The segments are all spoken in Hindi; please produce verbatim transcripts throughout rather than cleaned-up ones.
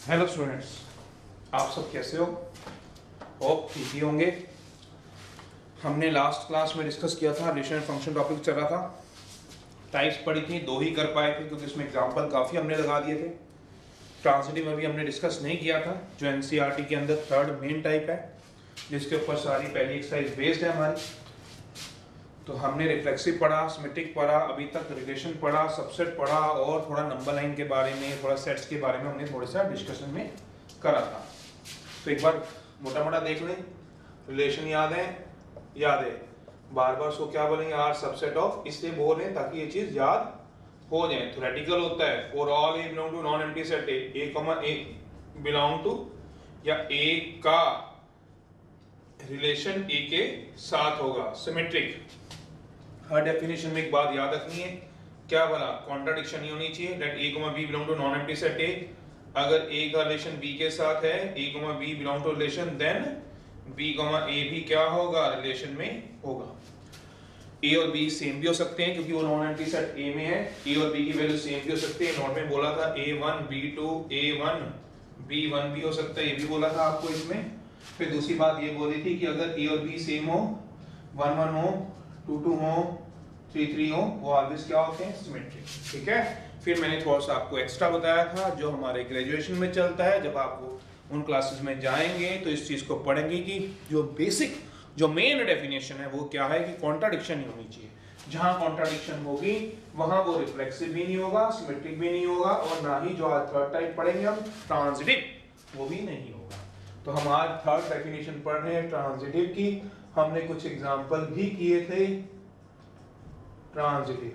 हेलो स्टूडेंट्स, आप सब कैसे हो? होप ठीक ही होंगे। हमने लास्ट क्लास में डिस्कस किया था, रिलेशन एंड फंक्शन टॉपिक चल रहा था। टाइप्स पढ़ी थी, दो ही कर पाए थे क्योंकि इसमें एग्जांपल काफ़ी हमने लगा दिए थे। ट्रांजिटिव अभी हमने डिस्कस नहीं किया था, जो एनसीईआरटी के अंदर थर्ड मेन टाइप है, जिसके ऊपर सारी पहली एक्सरसाइज बेस्ड है हमारी। तो हमने रिफ्लेक्सिव पढ़ा, सिमेट्रिक पढ़ा, अभी तक रिलेशन पढ़ा, सबसेट पढ़ा और थोड़ा नंबर लाइन के बारे में, थोड़ा सेट्स के बारे में हमने थोड़ा सा डिस्कशन में करा था। तो एक बार मोटा मोटा देख लें। रिलेशन याद है? याद है। बार बार उसको क्या बोलेंगे? आर सबसेट ऑफ, इसलिए बोल रहे हैं ताकि ये चीज याद हो जाए। थ्योरेटिकल होता है for all A belong to non empty set A, A comma A belong to, या ए का रिलेशन ए के साथ होगा सिमेट्रिक। हर डेफिनेशन में एक बात याद रखनी है, क्या बोला? कॉन्ट्राडिक्शन नहीं होनी चाहिए। That A comma B belong to non empty set ए, अगर ए का रिलेशन बी के साथ है, A comma B belong to relation, then B comma A भी क्या होगा? रिलेशन में होगा। ए और बी सेम भी हो सकते हैं क्योंकि वो नॉन एम्प्टी सेट ए में है। ए और बी की वैल्यू सेम भी हो सकती है। नोट में बोला था A one B two, A one B one भी हो सकता है, ये भी बोला था आपको इसमें। फिर दूसरी बात ये बोली थी कि अगर ए और बी सेम हो, वन वन हो, टू टू हो, थ्री थ्री हो, वो ऑलवेज क्या होते हैं? सिमेट्रिक। ठीक है। फिर मैंने थोड़ा सा आपको एक्स्ट्रा बताया था जो हमारे ग्रेजुएशन में चलता है। जब आप उन क्लासेस में जाएंगे तो इस चीज को पढ़ेंगे कि जो बेसिक जो मेन डेफिनेशन है वो क्या है कि कॉन्ट्राडिक्शन नहीं होनी चाहिए। जहां कॉन्ट्राडिक्शन होगी वहां वो रिफ्लेक्सिव भी नहीं होगा, सिमेट्रिक भी नहीं होगा, और ना ही जो आज थर्ड टाइप पढ़ेंगे हम ट्रांजिटिव, वो भी नहीं होगा। तो हम आज थर्ड डेफिनेशन पढ़ रहे हैं ट्रांजिटिव की। हमने कुछ एग्जाम्पल भी किए थे ट्रांजिटिव।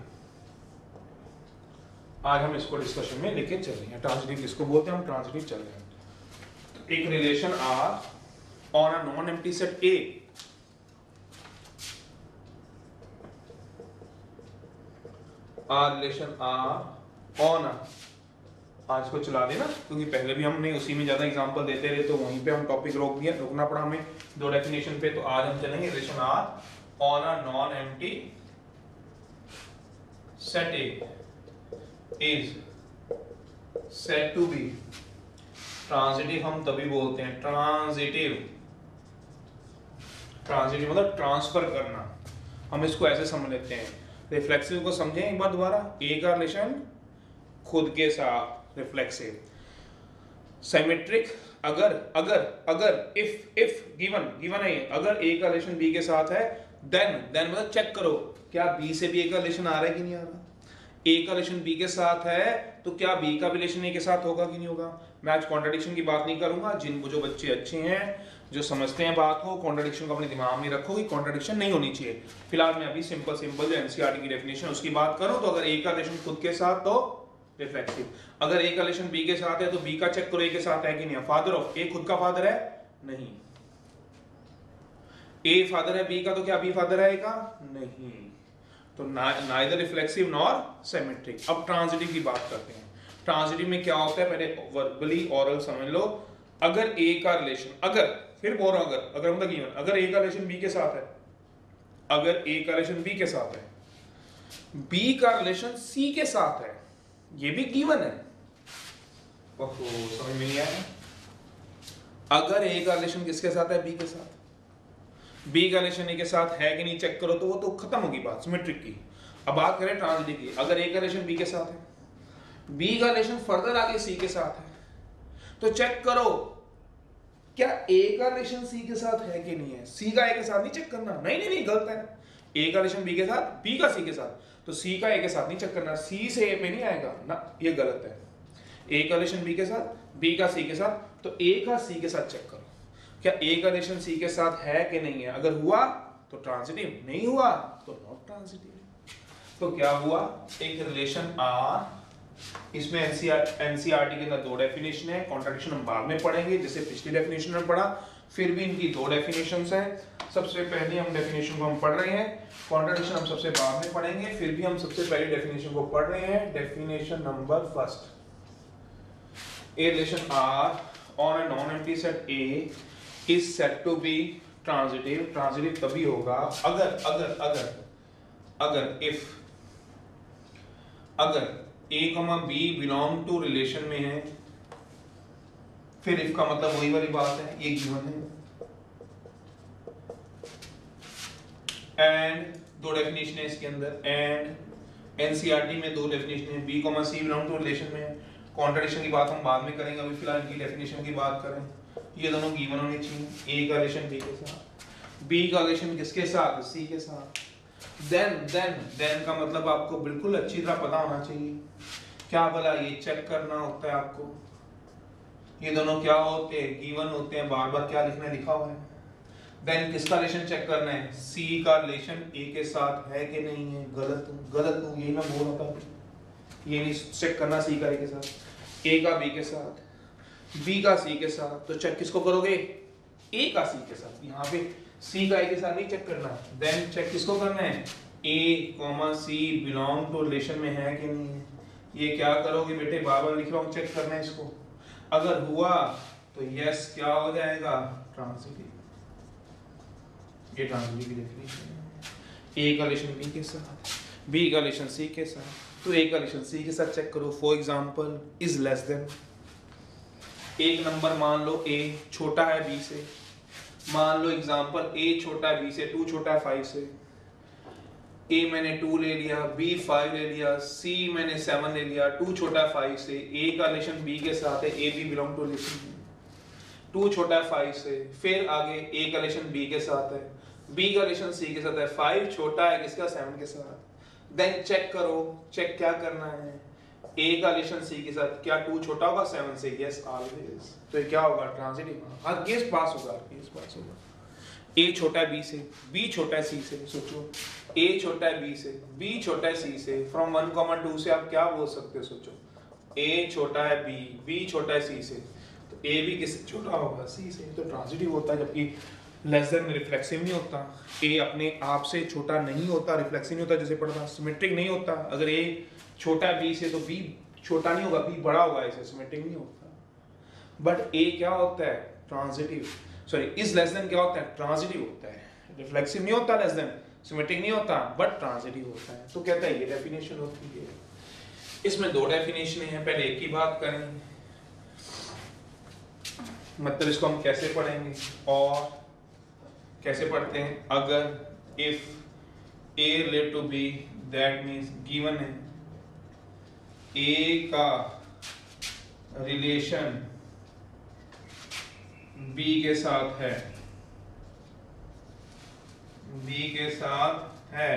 आज हम इसको डिस्कशन में लेके चल रहे हैं। ट्रांजिटिव किसको बोलते हैं? हम ट्रांजिटिव चल रहे हैं। तो एक relation R on a non empty set A, R relation R on a, आज को चला देना क्योंकि पहले भी हमने उसी में ज्यादा एग्जांपल देते रहे तो वहीं पे हम टॉपिक रोक दिया, रोकना पड़ा हमें दो डेफिनेशन पे। तो आज हम चलेंगे relation R on a non empty set A is said to be transitive. हम तभी बोलते हैं ट्रांजिटिव। ट्रांजिटिव मतलब ट्रांसफर करना। हम इसको ऐसे समझ लेते हैं। रिफ्लेक्सिव को समझें एक बार दोबारा। ए का रिलेशन खुद के साथ रिफ्लेक्सिव। सिमेट्रिक अगर अगर अगर इफ इफ गिवन गिवन है, अगर ए का रिलेशन बी के साथ है, देन देन मतलब चेक करो क्या बी से भी ए का रिलेशन आ रहा है कि नहीं आ रहा। ए का रिलेशन बी के साथ है तो क्या बी का रिलेशन ए के साथ होगा कि नहीं होगा। मैं आज कॉन्ट्राडिक्शन की बात नहीं करूंगा। जिन जो बच्चे अच्छे हैं, जो समझते हैं बात को, कॉन्ट्राडिक्शन को अपने दिमाग में रखो कि कॉन्ट्राडिक्शन नहीं होनी चाहिए। फिलहाल मैं अभी सिंपल सिंपल जो एनसीईआरटी की डेफिनेशन उसकी बात करूं तो अगर ए का रिलेशन खुद के साथ तो रिफ्लेक्सिव, अगर ए का रिलेशन बी के साथ है तो बी का चेक करो ए के साथ है कि नहीं। फादर ऑफ ए खुद का फादर है? नहीं। ए फादर है बी का तो क्या बी फादर है ए का? नहीं। तो नाइदर रिफ्लेक्सिव नॉर सिमेट्रिक। अब ट्रांजिटिव की बात करते हैं। ट्रांजिटिव में क्या होता है, पहले वर्बली ऑरल समझ लो। अगर ए का रिलेशन, अगर फिर बोल रहा हूं अगर अगर मतलब गिवन, अगर ए का रिलेशन बी के साथ है, अगर ए का रिलेशन बी के साथ है, बी का रिलेशन सी के साथ है, ये भी गिवन है। ओहो, समझ में नहीं आया। अगर ए का रिलेशन किसके साथ है? बी के साथ। बी का रिलेशन ए के साथ है कि नहीं चेक करो तो वो तो खत्म होगी बात सिमेट्रिक की। अब बात करें ट्रांजिटिव की। अगर ए का रिलेशन बी के साथ है, बी का रिलेशन फर्दर आगे सी के साथ है, तो चेक करो क्या ए का रिलेशन सी के साथ है कि नहीं है। सी का ए के साथ नहीं चेक करना, नहीं नहीं नहीं गलत है। ए का रिलेशन बी के साथ, बी का सी के साथ, तो सी का ए के साथ नहीं चेक करना, सी से ए पे नहीं आएगा ना, ये गलत है। ए का रिलेशन बी के साथ, बी का सी के साथ, तो ए का सी के साथ चेक करो क्या ए का रिलेशन सी के साथ है कि नहीं है। अगर हुआ तो ट्रांजिटिव, नहीं हुआ तो नॉट ट्रांजिटिव। तो क्या हुआ, एक रिलेशन आर, इसमें एनसीईआरटी के अंदर दो डेफिनेशन है। कॉन्ट्राडिक्शन हम बाद में पढ़ेंगे जैसे पिछली डेफिनेशन में पढ़ा, फिर भी इनकी दो डेफिनेशंस हैं। सबसे पहले हम डेफिनेशन को हम पढ़ रहे हैं, कॉन्ट्राडिक्शन हम सबसे बाद में पढ़ेंगे, फिर भी हम सबसे पहले डेफिनेशन को पढ़ रहे हैं। Definition number first, A relation R on a non empty set A is said to be transitive. Transitive तभी होगा अगर अगर अगर अगर इफ अगर ए comma B belong to relation में है, फिर इफ का मतलब वही वाली बात है, ये गिवन है। एंड दो डेफिनेशन है इसके अंदर, एंड एनसीईआरटी में दो डेफिनेशन है, B comma C belong to relation में। कॉन्ट्रडिक्शन की बात हम बाद में करेंगे, अभी फिलहाल इनकी डेफिनेशन की बात करें। ये दोनों गिवन होनी चाहिए, ए का रिलेशन बी के साथ, बी का रिलेशन किसके साथ, सी के साथ। देन देन देन का मतलब आपको बिल्कुल अच्छी तरह पता होना चाहिए, क्या भला ये चेक करना होता है आपको, ये दोनों क्या होते हैं, गिवन होते हैं, बार बार क्या लिखना है, लिखा हुआ है। देन किसका रिलेशन चेक करना है, सी का रिलेशन ए के साथ है कि नहीं है, गलत हूँ गलत हूँ, यही मैं बोल रहा था, ये नहीं चेक करना सी का ए के साथ, ए का बी के साथ, बी का सी के साथ। तो चेक किसको करोगे, ए का सी के साथ, यहाँ पे सी का ए के साथ नहीं चेक करना। देन चेक किसको करना है, A comma C belong to relation में है कि नहीं है। ये क्या करोगे बेटे, बार बार लिख रहा हूँ, चेक करना है इसको। अगर हुआ तो यस क्या हो जाएगा, ट्रांजिटिव। ये ट्रांजिटिव की डेफिनेशन है। ए का रिलेशन बी के साथ, बी का रिलेशन सी के साथ, तो ए का रिलेशन सी के साथ चेक करो। For example is less than, एक नंबर मान लो ए छोटा है बी से, मान लो एग्जांपल ए छोटा है बी से, टू छोटा है फाइव से। ए मैंने टू ले लिया, बी फाइव ले लिया, सी मैंने सेवन ले लिया, टू छोटा है फाइव से, ए का रिलेशन बी के साथ है, A B belong to relation, two छोटा है फाइव से। फिर आगे ए का रिलेशन बी के साथ है, बी का रिलेशन सी के साथ है, फाइव छोटा है किसका, सेवन के साथ। देन चेक करो, चेक क्या करना है, ए का रिलेशन सी के साथ, क्या टू छोटा होगा सेवन से, यस ऑलवेज। तो ये क्या होगा, ट्रांजिटिव। हर केस पास होगा, हर केस पास होगा। ए छोटा है बी से, बी छोटा है सी से, सोचो ए छोटा है बी से, बी छोटा है सी से, फ्रॉम वन कॉमा टू से आप क्या बोल सकते हो, सोचो ए छोटा है बी, बी छोटा है सी से, तो ए भी किससे छोटा होगा, सी से। तो ट्रांजिटिव होता है, जबकि लेस देन रिफ्लेक्सिव नहीं होता। ए अपने आप से छोटा नहीं होता, रिफ्लेक्सिव नहीं होता, जैसे पढ़ना सिमेट्रिक नहीं होता। अगर ए छोटा है बी से तो बी छोटा नहीं होगा, बी बड़ा होगा, ऐसे सिमेट्रिक नहीं होता। बट ए क्या होता है, transitive, sorry is less than क्या होता है, ट्रांजिटिव होता है। रिफ्लेक्सिव नहीं होता, लेस देन सिमेट्रिक नहीं होता, बट ट्रांजिटिव होता है। तो कहता है ये डेफिनेशन होती है। इसमें दो डेफिनेशन हैं, पहले एक की बात करें, मतलब इसको हम कैसे पढ़ेंगे और कैसे पढ़ते हैं। अगर if A relate to B, that means given है ए का रिलेशन बी के साथ है, बी के साथ है,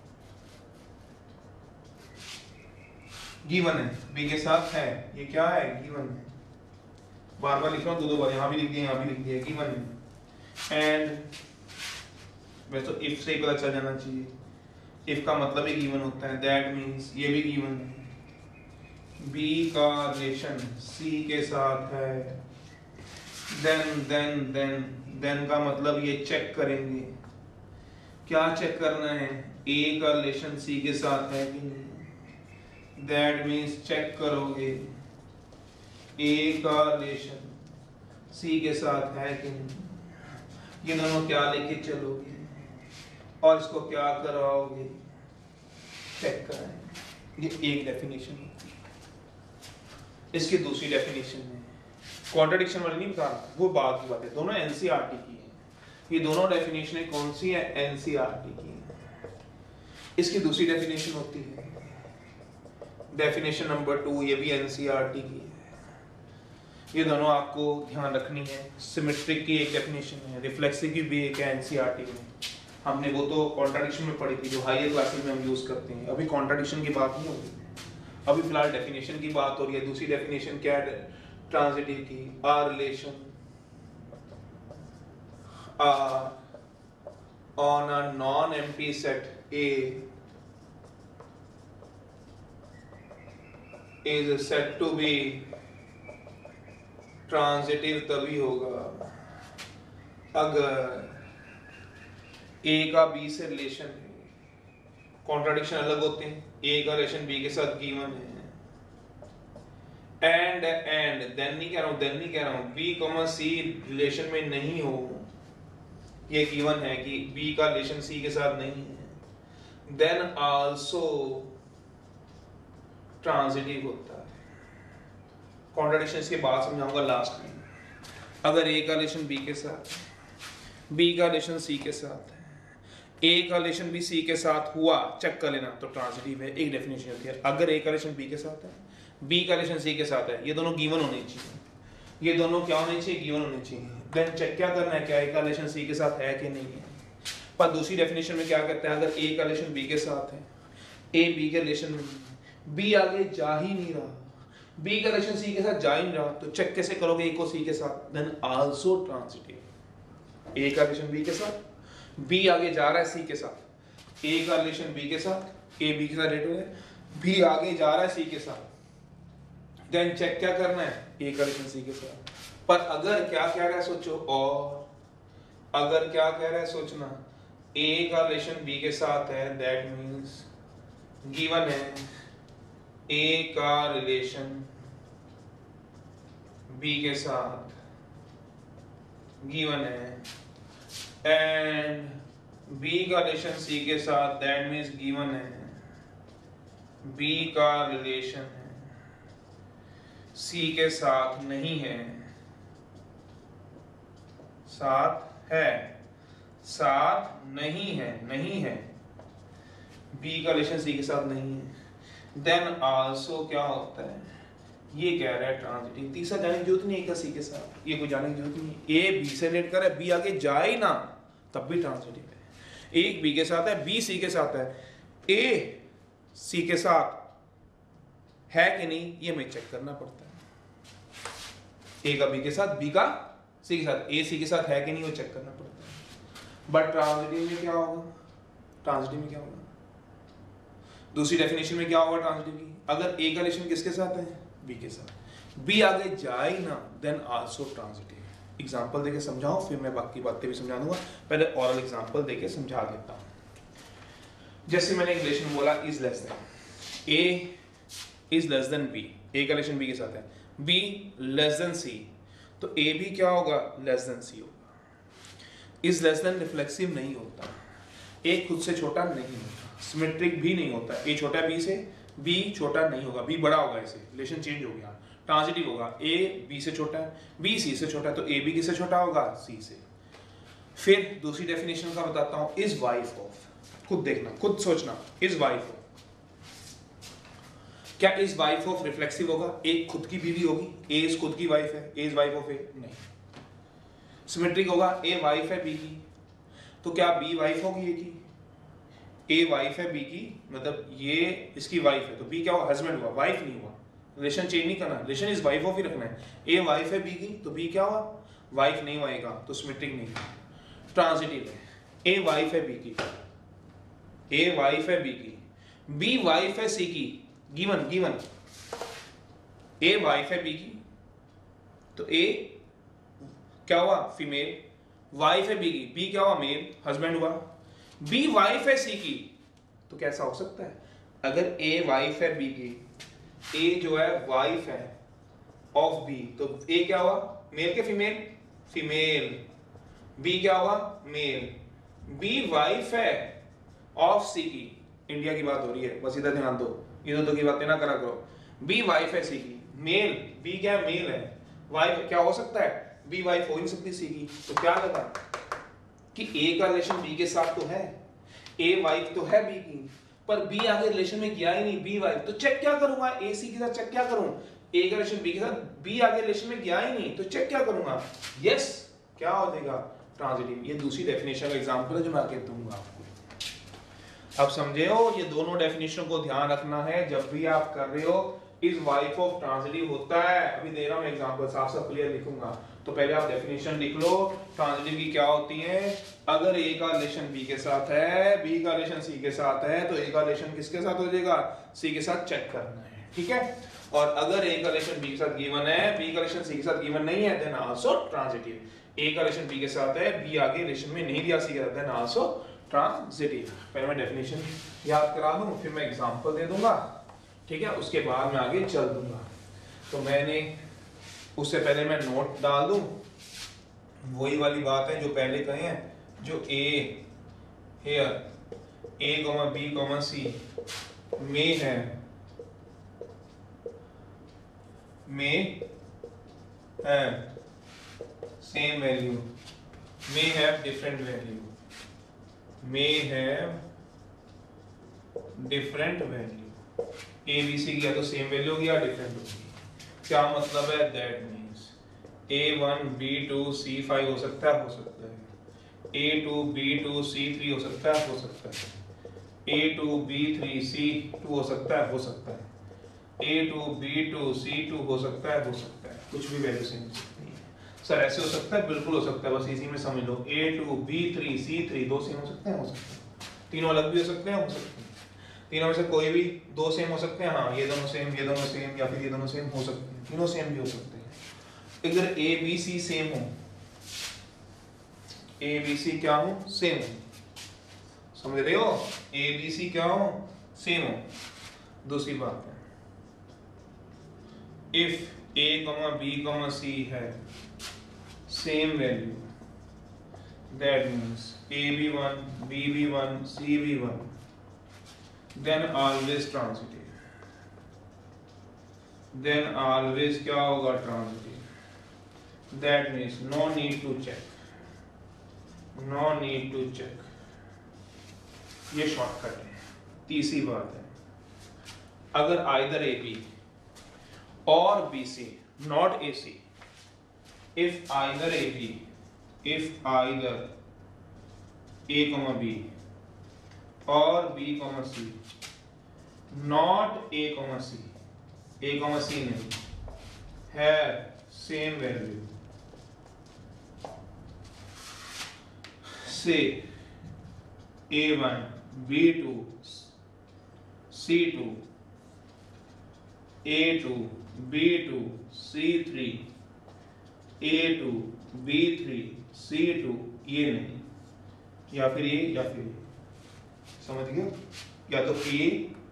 गिवन है, बी के साथ है, ये क्या है, गिवन है। बार बार लिख रहा हूं, दो दो बार, यहां भी लिख दिया, यहां भी लिख दिया, गिवन है। एंड वैसे तो इफ से ही पता चल जाना चाहिए, इफ का मतलब ही गिवन होता है, दैट मीन्स ये भी गिवन है, बी का रिलेशन सी के साथ है। देन देन देन देन का मतलब ये चेक करेंगे, क्या चेक करना है, ए का रिलेशन सी के साथ है कि नहीं। दैट मीन्स चेक करोगे ए का रिलेशन सी के साथ है कि नहीं। ये दोनों क्या लेके चलोगे और इसको क्या कराओगे, चेक कराएंगे। ये एक डेफिनेशन होती है। इसकी दूसरी डेफिनेशन है, कॉन्ट्रडिक्शन वाली नहीं बता रहा, वो बात की बात है, दोनों एनसीईआरटी की है। ये दोनों डेफिनेशन कौन सी है, एनसीईआरटी की है। इसकी दूसरी डेफिनेशन होती है डेफिनेशन नंबर टू, ये भी एनसीईआरटी की है। ये दोनों आपको ध्यान रखनी है। सिमेट्रिक की एक डेफिनेशन है, रिफ्लेक्सिव की भी एक है एनसीईआरटी में। हमने वो तो कॉन्ट्रडिक्शन में पढ़ी थी, जो हायर क्लासेस में हम यूज करते हैं। अभी कॉन्ट्रडिक्शन की बात नहीं होगी, अभी फिलहाल डेफिनेशन की बात हो रही है। दूसरी डेफिनेशन क्या है ट्रांजिटिव की, R relation R on a non empty set A is set to be transitive तभी होगा अगर ए का बी से रिलेशन है। कॉन्ट्रडिक्शन अलग होते हैं, ए का रिलेशन बी के साथ गिवन है। एंड एंड देन नहीं कह रहा हूं, देन नहीं कह रहा हूं, बी कॉमा सी रिलेशन में नहीं हो, ये गिवन है कि बी का रिलेशन सी के साथ नहीं है। देन आल्सो ट्रांजिटिव होता है। कॉन्ट्रडिक्शन के बाद समझाऊंगा लास्ट में। अगर ए का रिलेशन बी के साथ, बी का रिलेशन सी के साथ है, ए का रिलेशन भी सी के साथ हुआ, चेक कर लेना, तो ट्रांजिटिव है। एक डेफिनेशन होती है, अगर ए का रिलेशन बी के साथ है, बी का रिलेशन सी के साथ है, ये दोनों गिवन होने चाहिए, ये दोनों क्या होने चाहिए, गिवन होने चाहिए। देन चेक क्या करना है, क्या ए का रिलेशन सी के साथ है कि नहीं है। पर दूसरी डेफिनेशन में क्या करते हैं, अगर ए का रिलेशन बी के साथ है, ए बी के रिलेशन में, बी आगे जा ही नहीं रहा, बी का रिलेशन सी के साथ जा ही नहीं रहा, तो चेक कैसे करोगे ए को सी के साथ, देन आल्सो ट्रांजिटिव। ए का रिलेशन बी के साथ, बी आगे जा रहा है सी के साथ, ए का रिलेशन बी के साथ, ए बी के साथ रिलेटेड है, बी आगे जा रहा है सी के साथ, देन चेक क्या करना है, ए का रिलेशन सी के साथ। पर अगर क्या कह रहा है सोचो, और अगर क्या कह रहा है सोचना, ए का रिलेशन बी के साथ है, दैट मींस गिवन है ए का रिलेशन बी के साथ गिवन है, एंड बी का रिलेशन सी के साथ, दैट मींस गिवन है बी का रिलेशन है सी के साथ नहीं है, साथ है, साथ नहीं है, नहीं है, बी का रिलेशन सी के साथ नहीं है, देन आल्सो क्या होता है, ये कह रहा है ट्रांजिटिव। तीसरा जाने की जरूरत नहीं है सी के साथ, ये कोई जाने की जरूरत नहीं है, ए बी से रिलेट कर रहा है, बी आगे जाए ना तब भी ट्रांजिटिव है। एक बी के साथ है, बी सी के साथ है, ए सी के साथ है कि नहीं, ये हमें चेक करना पड़ता है। ए का बी के साथ, बी का सी के साथ, ए सी के साथ है कि नहीं, वो चेक करना पड़ता है। बट ट्रांजिटिव में क्या होगा, ट्रांजिटिव में क्या होगा, दूसरी डेफिनेशन में क्या होगा ट्रांजिटिव की, अगर ए का रिलेशन किसके साथ है, बी के साथ, बी आगे जाए ना, देन आल्सो ट्रांजिटिव। एग्जांपल देके समझाओ, फिर मैं बाकी बातें भी समझा दूंगा, पहले ऑरल एग्जांपल देके समझा देता हूं। जैसे मैंने रिलेशन बोला, is less than, A is less than B, A का रिलेशन बी के साथ है, बी लेस देन सी, तो ए भी क्या होगा, लेस देन सी होगा। इज लेस देन रिफ्लेक्सिव नहीं होता, ए खुद से छोटा नहीं होता, सिमेट्रिक भी नहीं होता, ए छोटा है बी से, बी छोटा नहीं होगा, बी बड़ा होगा, इसे रिलेशन चेंज हो गया, ट्रांजिटिव होगा, ए बी से छोटा है, बी सी से छोटा है, तो ए बी किससे छोटा होगा, सी से। फिर दूसरी डेफिनेशन का बताता हूं, इज वाइफ ऑफ, खुद देखना, खुद सोचना, इज वाइफ ऑफ, क्या इज वाइफ ऑफ रिफ्लेक्सिव होगा, एक खुद की बीवी होगी, ए इज खुद की वाइफ है, ए इज वाइफ ऑफ ए, नहीं। सिमेट्रिक होगा, ए वाइफ है बी की, तो क्या बी वाइफ होगी ए की, ए वाइफ है बी की, मतलब ये इसकी वाइफ है, तो बी क्या हुआ, हस्बैंड हुआ, वाइफ नहीं हुआ, रिलेशन चेंज नहीं करना, रिलेशन इज वाइफ ऑफ ही रखना है। ए वाइफ है बी की, तो बी क्या हुआ, वाइफ नहीं होएगा, तो सिमेट्रिक नहीं, ट्रांजिटिव है। ए वाइफ है बी की, ए वाइफ है बी की, बी वाइफ है सी की, गिवन गिवन, ए वाइफ है बी की, तो ए क्या हुआ, फीमेल, वाइफ है बी की, बी क्या हुआ, मेल, हस्बैंड हुआ, बी वाइफ है सी की, तो कैसा हो सकता है, अगर ए वाइफ है बी की, ए जो है वाइफ है ऑफ बी, तो ए क्या हुआ, मेल के फीमेल, फीमेल, बी क्या हुआ, मेल, बी वाइफ है ऑफ सी की, इंडिया की बात हो रही है, बस इधर ध्यान दो, इधर उधर की बातें ना करा करो, बी वाइफ है सी की, मेल, बी क्या है, मेल है, वाइफ क्या हो सकता है, बी वाइफ हो ही नहीं सकती सी की, तो क्या लगा कि ए का रिलेशन बी के साथ तो है, ए वाइफ तो है बी की, पर बी आगे रिलेशन में गया ही नहीं, बी वाइफ, तो चेक क्या करूंगा, ए सी के साथ चेक क्या करूं, ए का रिलेशन बी के साथ, बी आगे रिलेशन में गया ही नहीं, तो चेक क्या करूंगा, यस क्या हो जाएगा, ट्रांजिटिव। ये दूसरी डेफिनेशन का एग्जांपल है जो मैं आगे दूंगा आपको। अब समझे हो, ये दोनों डेफिनेशन को ध्यान रखना है जब भी आप कर रहे हो। इज वाइफ ऑफ ट्रांजिटिव होता है, अभी दे रहा हूं एग्जांपल, साफ साफ क्लियर लिखूंगा, तो पहले आप डेफिनेशन लिख लो, ट्रांजिटिव की क्या होती है, अगर ए का रिलेशन बी के साथ है, बी का रिलेशन सी के साथ है, तो ए का रिलेशन किसके साथ हो जाएगा, सी के साथ, चेक करना है, ठीक है। और अगर ए का रिलेशन बी के साथ गिवन है, बी का रिलेशन सी के साथ गिवन नहीं है, देन आल्सो ट्रांजिटिव। ए का रिलेशन बी के साथ है, बी आगे रिलेशन में नहीं दिया सी के साथ, देन आल्सो ट्रांजिटिव। पहले मैं डेफिनेशन याद करा दूं, फिर मैं एग्जांपल दे दूंगा, ठीक है, उसके बाद मैं आगे चल दूंगा। तो मैंने उससे पहले मैं नोट डाल दूं, वही वाली बात है जो पहले कहे हैं, जो A here A comma B comma C में है, में है same value, may have different value, may have different value. A B C की या तो सेम वैल्यू होगी या डिफरेंट होगी। क्या मतलब है? That means A one B two C five हो सकता है, हो सकता है। A two B two C three हो सकता है, हो सकता है। A two B three C two हो सकता है, हो सकता है। A two B two C two हो सकता है, हो सकता है। कुछ भी वैल्यू सेम हो सकती है। सर ऐसे हो सकता है? बिल्कुल हो सकता है, बस इसी में समझ लो। A two B three C three दो सेम हो सकते हैं, हो सकते हैं। तीनों अलग भी हो सकते हैं, हो सकते हैं। तीनों में से कोई भी दो सेम हो सकते हैं, हाँ ये दोनों सेम, ये दोनों सेम, या फिर ये दोनों सेम हो सकते हैं। तीनों सेम भी हो सकते हैं। अगर A B C सेम हो, A B C क्या हो? सेम हो, समझ रहे हो? A B C क्या हो? सेम हो। दूसरी बात है, इफ A, B, C है same value, that means A B one, B B one, C B one, then always transitive, then always क्या होगा? transitive, that means no need to check, no need to check, ये शॉर्टकट है। तीसरी बात है, अगर either A B or B C, not A C, if either A B, if either A comma B or B comma C, not A comma C, A comma C नहीं, have same value, say A one, B two, C two, A two, B two, C three, A two, B three, C two, ये नहीं, या फिर ये या फिर ये, समझ गए? या तो A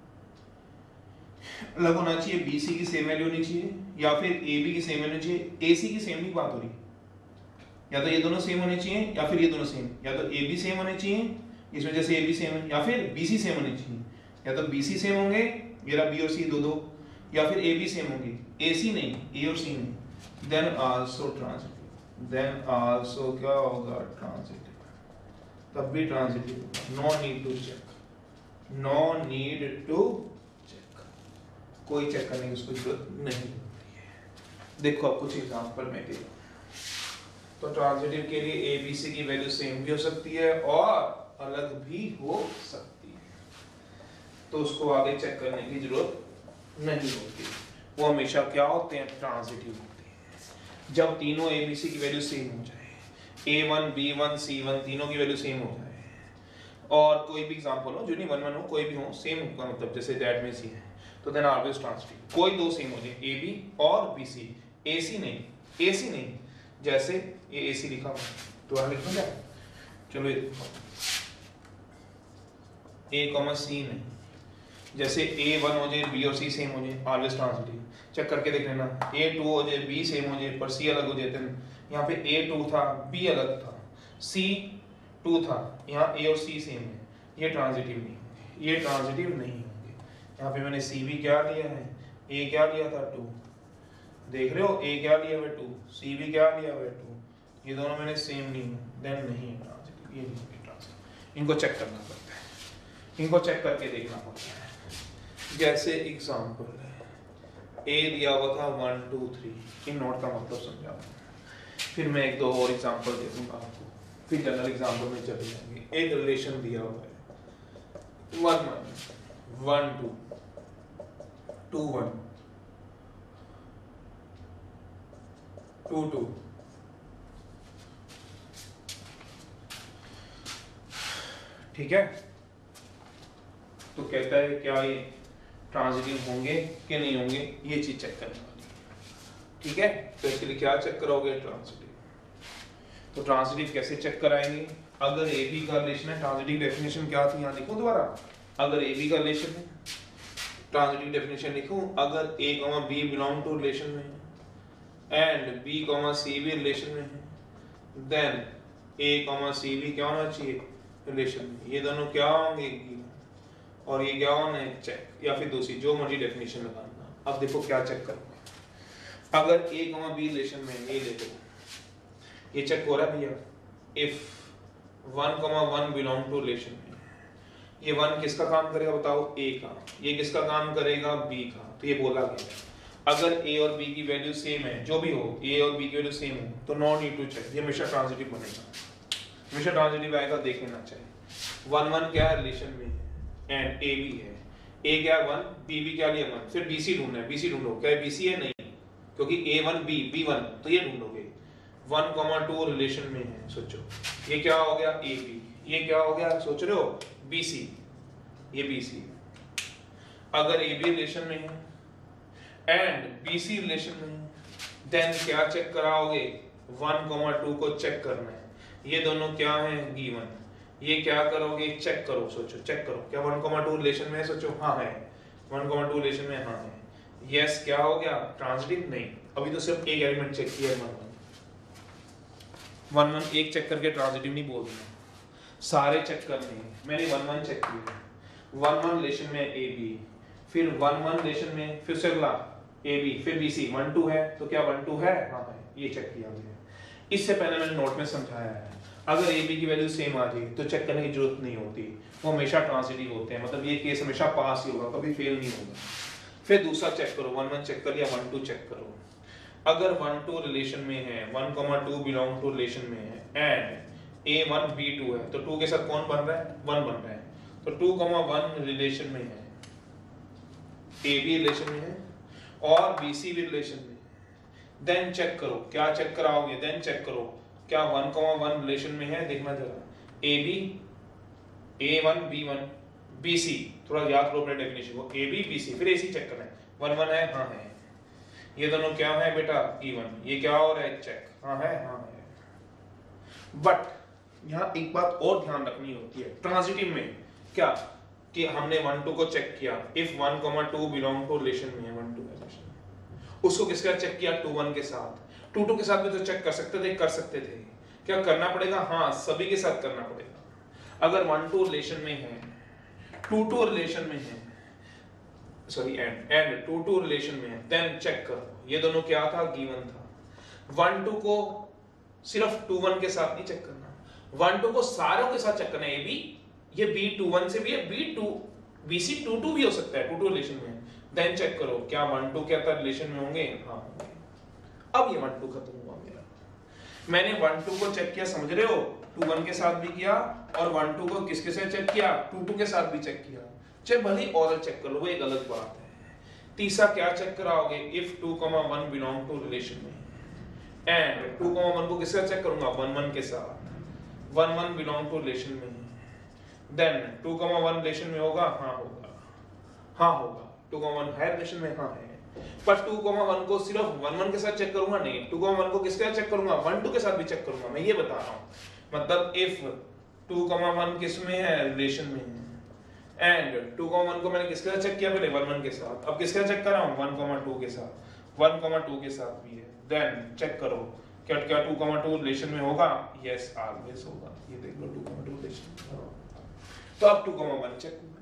अलग होना चाहिए, B C की सेम वैल्यू होनी चाहिए, या फिर A B की सेम वैल्यू चाहिए। A C की सेम नहीं बात हो रही, या तो ये दोनों सेम होने चाहिए या फिर ये दोनों सेम, या तो A B सेम होने चाहिए इस वजह से A B सेम है, या फिर B C सेम होने चाहिए, या तो B C सेम होंगे, ये रहा B और C दो दो, या फिर A B सेम होंगे, A C नहीं, A और C नहीं। Then also transitive, then also क्या होगा? ट्रांजिटिव, तब भी transitive, no need to check, no need to check, कोई चेक करने की उसको जरूरत नहीं होती है। देखो अब कुछ एग्जांपल में दे, तो ट्रांजिटिव के लिए A B C की वैल्यू सेम भी हो सकती है और अलग भी हो सकती है, तो उसको आगे चेक करने की जरूरत नहीं होती। वो हमेशा क्या होते हैं? ट्रांजिटिव होते हैं। जब तीनों A B C की वैल्यू सेम हो जाए, A one, B one, C one तीनों की वैल्यू सेम हो जाए, और कोई भी एग्जांपल हो जो नहीं वन वन हो, कोई भी हो सेम का मतलब जैसे दैट में सी है, तो देन ऑलवेज ट्रांजिटिव। कोई दो सेम हो जाए, A B और B C, A C नहीं, A C नहीं, जैसे ये A C लिखा हुआ तो वहां लिखना क्या? चलो ये A, C नहीं, जैसे A वन हो जाए, B और C सेम हो जाए, ऑलवेज ट्रांजिटिव। चेक करके देख लेना, A टू हो जाए, B सेम हो जाए पर C अलग हो जाते हैं। यहाँ पे A टू था, B अलग था, C टू था, यहाँ A और C सेम है, ये ट्रांजिटिव नहीं होंगे, ये ट्रांजिटिव नहीं होंगे। यहाँ पे मैंने C भी क्या लिया है? A क्या लिया था? टू। देख रहे हो, A क्या लिया हुआ? टू। C भी क्या लिया हुआ? टू। ये दोनों मैंने सेम नहीं है, देन नहीं है ट्रांजिटिव, ये नहीं है ट्रांजिटिव। इनको चेक करना पड़ता है, इनको चेक करके देखना पड़ता है। जैसे एग्जांपल है, A दिया हुआ था वन टू थ्री, इन नोट का मतलब समझा, फिर मैं एक दो और एग्जांपल दे दूंगा आपको, फिर जनरल एग्जांपल में चले जाएंगे। एक रिलेशन दिया हुआ है one one, one two, two one, two two, ठीक है। तो कहता है क्या ये ट्रांजिटिव होंगे कि नहीं होंगे, ये चीज चेक करने वाली है, ठीक है। तो इसके लिए क्या चेक करोगे? ट्रांजिटिव। तो ट्रांजिटिव कैसे चेक कराएंगे? अगर ए बी का रिलेशन है, ट्रांजिटिव डेफिनेशन क्या थी यहाँ लिखो दोबारा। अगर ए बी का रिलेशन है, ट्रांजिटिव डेफिनेशन लिखूं, अगर ए comma B belong to relation में है एंड बी कॉमा सी भी रिलेशन में है, देन ए कॉमा सी भी क्या होना चाहिए? रिलेशन में। ये दोनों क्या होंगे? और ये क्या होना है? चेक, या फिर दूसरी जो मर्जी डेफिनेशन लगाना। अब देखो क्या चेक करोगे। अगर ए कॉमा बी रिलेशन में, ये देखो ये चेक हो रहा है भैया, if one comma one belong to relation में, ये वन किसका काम करेगा बताओ, ए का, ये किसका काम करेगा, बी का। तो ये बोला गया अगर ए और बी की वैल्यू सेम है, जो भी हो ए और बी की वैल्यू सेम हो, तो नॉट नीड टू चेक, ये हमेशा ट्रांजिटिव बनेगा, हमेशा ट्रांजिटिव आएगा, देख लेना चाहिए। वन वन क्या है, रिलेशन में एंड ए बी है, ए क्या है वन, बी भी क्या लिया वन, फिर बीसी ढूंढना है, बीसी ढूंढो, क्या बीसी है, नहीं, क्योंकि A one B B one, तो ये ढूंढोगे। वन कॉमा टू रिलेशन में है, सोचो ये क्या हो गया, ए बी, ये क्या हो गया, सोच रहे हो, बीसी, ये बीसी। अगर ए बी रिलेशन में है एंड बीसी रिलेशन में है, देन क्या चेक कराओगे, वन कॉमा टू को चेक करना है, ये दोनों क्या है, गिवन, ये क्या करोगे, चेक करो, सोचो चेक करो, क्या वन कॉमा टू रिलेशन में है, सोचो हाँ है, वन कॉमा टू रिलेशन में हाँ है, यस yes, क्या हो गया, ट्रांजिटिव, नहीं, अभी तो सिर्फ एक एलिमेंट चेक किया है, वन वन वन वन एक चेक करके ट्रांजिटिव नहीं बोल रहा, सारे चेक करने हैं, मैंने वन वन चेक किया, वन वन रिलेशन में ए बी, फिर वन वन रिलेशन में फिर से अगला ए बी, फिर बी सी, वन टू है, तो क्या वन टू है, हाँ है, ये चेक किया गया। इससे पहले मैंने नोट में समझाया है, अगर ए बी की वैल्यू सेम आ जाए तो चेक करने की जरूरत नहीं होती, वो हमेशा ट्रांजिटिव होते हैं, मतलब ये केस हमेशा पास ही होगा, कभी फेल नहीं होगा। फिर दूसरा चेक करो, वन वन चेक कर लिया, वन टू चेक करो, अगर वन टू रिलेशन में है, one comma two belong to relation में है and A one B two है, तो टू के साथ कौन बन रहा है, वन बन रहा है, तो टू कॉमा वन रिलेशन में है, ए बी रिलेशन में है और बी सी भी रिलेशन में, देन चेक करो, क्या चेक कराओगे, देन चेक करो क्या वन कॉमा वन रिलेशन में है, देखना जरा, A B, A one B one B C, थोड़ा याद करो अपने डेफिनेशन को, ए बी बी सी, फिर ए सी चेक करना है, वन वन है, हाँ है, ये दोनों क्या है बेटा, इवन, ये क्या हो रहा है, चेक, हाँ है, हाँ है। बट यहाँ एक बात और ध्यान रखनी होती है ट्रांजिटिव में, क्या कि हमने वन टू को चेक किया, if one comma two belong to relation में है, वन टू रिलेशन, उसको किसके साथ चेक किया, टू वन के साथ, टू टू के साथ भी तो चेक कर सकते थे, कर सकते थे, क्या करना पड़ेगा, हाँ सभी के साथ करना पड़ेगा। अगर वन टू रिलेशन में है, टू टू रिलेशन में है, sorry and and two two relation में है, देन चेक करो, ये दोनों क्या था, गिवन था। वन टू को सिर्फ टू वन के साथ नहीं चेक करना, वन टू को सारों के साथ चेक करना है, ए बी, ये बी टू वन से भी है, B two B C two two भी हो सकता है, टू टू रिलेशन में है, देन चेक करो क्या वन टू क्या था रिलेशन में होंगे, हाँ होंगे। अब ये वन टू खत्म हुआ मेरा, मैंने वन टू को चेक किया, समझ रहे हो, टू वन के साथ भी किया और वन टू को किसके साथ चेक किया, टू टू के साथ भी चेक किया, चाहे भले ऑरल चेक कर लो, वो एक अलग बात है। तीसरा क्या चेक कराओगे, if two comma one belong to relation में एंड टू कॉमा वन को किसके साथ चेक करूंगा, वन वन के साथ, one one belong to relation में, then two comma one relation में होगा, हाँ होगा, हाँ होगा, टू कॉमा वन है रिलेशन में, हाँ है, पर टू कॉमा वन को सिर्फ वन वन के साथ चेक करूंगा नहीं, टू कॉमा वन को किसके साथ चेक करूंगा, वन टू के साथ भी चेक करूंगा, मैं ये बता रहा हूँ। मतलब इफ टू कॉमा वन किस में है, रिलेशन में है, एंड टू कॉमा वन को मैंने किसके साथ चेक किया, पहले वन वन के साथ, अब किसके साथ चेक कर रहा हूँ, वन कॉमा टू के साथ, वन कॉमा टू के साथ भी है, देन चेक करो क्या क्या टू कॉमा टू रिलेशन में होगा, यस ऑलवेज होगा, ये देख लो टू कॉमा टू रिलेशन, तो अब टू कॉमा वन चेक हुआ।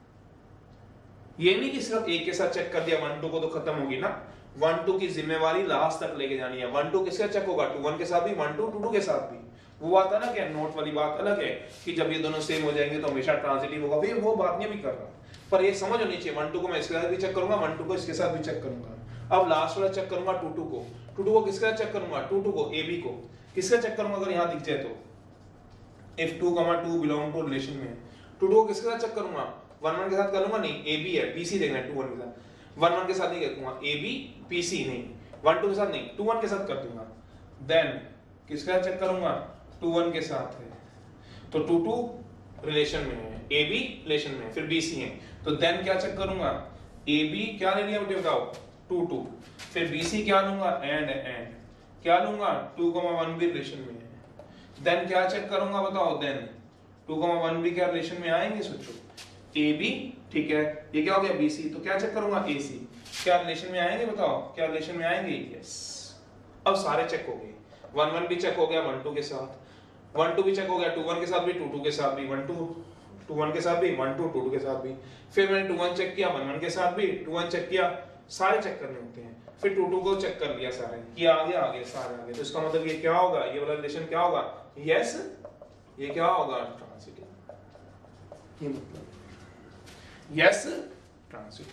ये नहीं कि सिर्फ एक के साथ चेक कर दिया, वन टू को तो खत्म होगी ना, वन टू की जिम्मेवारी लास्ट तक लेके जानी है, वन टू किसके साथ चेक होगा, टू वन के साथ भी, वन टू टू टू के साथ भी, वो बात है ना, क्या नोट वाली बात अलग है कि जब ये दोनों सेम हो जाएंगे तो हमेशा ट्रांजिटिव होगा, भाई वो बात नहीं भी कर रहा, पर ये समझ होनी चाहिए, वन टू को मैं इसके साथ भी चेक करूंगा, वन टू को इसके साथ भी चेक करूंगा। अब लास्ट वाला चेक करूंगा टू टू को, टू टू को किसके साथ चेक करूंगा, टू टू को, ए बी को किसके चेक करूंगा, अगर यहाँ दिख जाए तो, if two comma two belong to relation में, टू टू को किसके साथ चेक करूंगा, वन वन के साथ करूंगा नहीं, ए बी है, बी सी देखना है, टू वन के साथ, वन वन के साथ नहीं करूंगा, ए बी पी सी नहीं, वन टू के साथ नहीं, टू वन के साथ कर दूंगा, देन किसके साथ चेक करूंगा, टू वन के साथ है, तो टू टू रिलेशन में है, ए बी रिलेशन में, फिर बी सी है, तो देन क्या चेक करूंगा, ए बी क्या ले लिया बेटे बताओ, टू टू, फिर बी सी क्या लूंगा, एंड एंड क्या लूंगा, टू कॉमा वन भी रिलेशन में है, देन क्या चेक करूंगा बताओ, देन टू कॉमा वन भी क्या रिलेशन में आएंगे, सोचो ए बी, ठीक है, ये क्या हो गया बी सी, तो क्या चेक करूंगा, ए सी, क्या रिलेशन में आएंगे बताओ, क्या रिलेशन में आएंगे, यस। अब सारे चेक हो गए, वन वन भी चेक हो गया वन टू के साथ, वन टू भी चेक हो गया टू वन के साथ भी, टू टू के साथ भी, वन टू टू वन के साथ भी, वन टू टू टू के साथ भी, फिर मैंने टू वन चेक किया वन वन के साथ भी, टू वन चेक किया, सारे चेक करने होते हैं। फिर टू टू को चेक कर लिया सारे, ये आगे आगे सारे आगे, तो इसका मतलब ये क्या होगा, ये वाला रिलेशन क्या होगा, यस ये क्या होगा, ट्रांजिटिव, ये मतलब यस ट्रांजिटिव।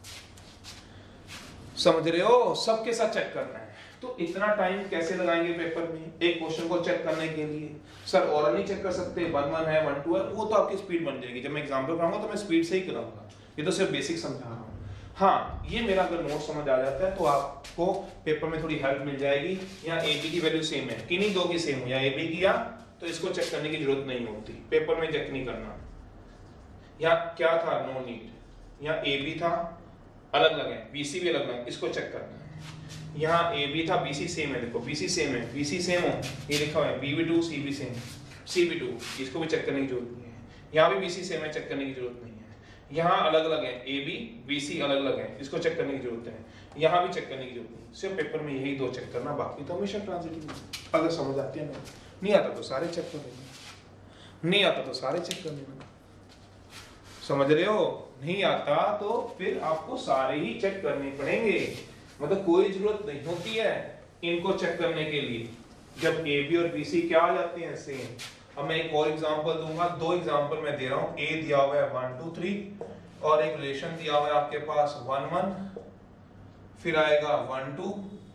समझ रहे हो, सबके साथ चेक करना है। तो इतना टाइम कैसे लगाएंगे पेपर में एक क्वेश्चन को चेक करने के लिए? सर ओरल नहीं चेक कर सकते, वन वन है वन टू है, वो तो आपकी स्पीड बन जाएगी। जब मैं एग्जाम्पल कराऊंगा तो मैं स्पीड से ही कराऊंगा, ये तो सिर्फ बेसिक समझा रहा हूँ। हाँ, ये मेरा अगर नोट समझ आ जाता है तो आपको पेपर में थोड़ी हेल्प मिल जाएगी। यहाँ ए बी की वैल्यू सेम है, किन्हीं दो की सेम हो, या ए बी की, या तो इसको चेक करने की जरूरत नहीं होती, पेपर में चेक नहीं करना। यहाँ क्या था, नो नीड। यहाँ ए बी था, अलग अलग है, बी सी भी अलग अलग, इसको चेक करना है। यहाँ ए बी था, बी सी सेम है, देखो बी सी सेम है, बी सी सेम हो, ये लिखा हुआ है B B two C B same, C B two, इसको भी चेक करने की जरूरत नहीं है। यहाँ भी बी सी सेम है, चेक करने की जरूरत नहीं है। यहाँ अलग अलग है, ए बी बी सी अलग अलग है, इसको चेक करने की जरूरत है। यहाँ भी चेक करने की जरूरत नहीं, सिर्फ पेपर में यही दो चेक करना, बाकी तो हमेशा ट्रांजिटिव। अगर समझ आती है ना, नहीं आता तो सारे चेक कर लेना, नहीं आता तो सारे चेक कर लेना। समझ रहे हो, नहीं आता तो फिर आपको सारे ही चेक करने पड़ेंगे, मतलब कोई जरूरत नहीं होती है इनको चेक करने के लिए जब ए बी और बी सी क्या आ जाते हैं, सेम। अब मैं एक और एग्जांपल दूंगा, दो एग्जांपल मैं दे रहा हूँ। ए दिया हुआ है वन टू थ्री और एक रिलेशन दिया हुआ है आपके पास वन वन, फिर आएगा वन टू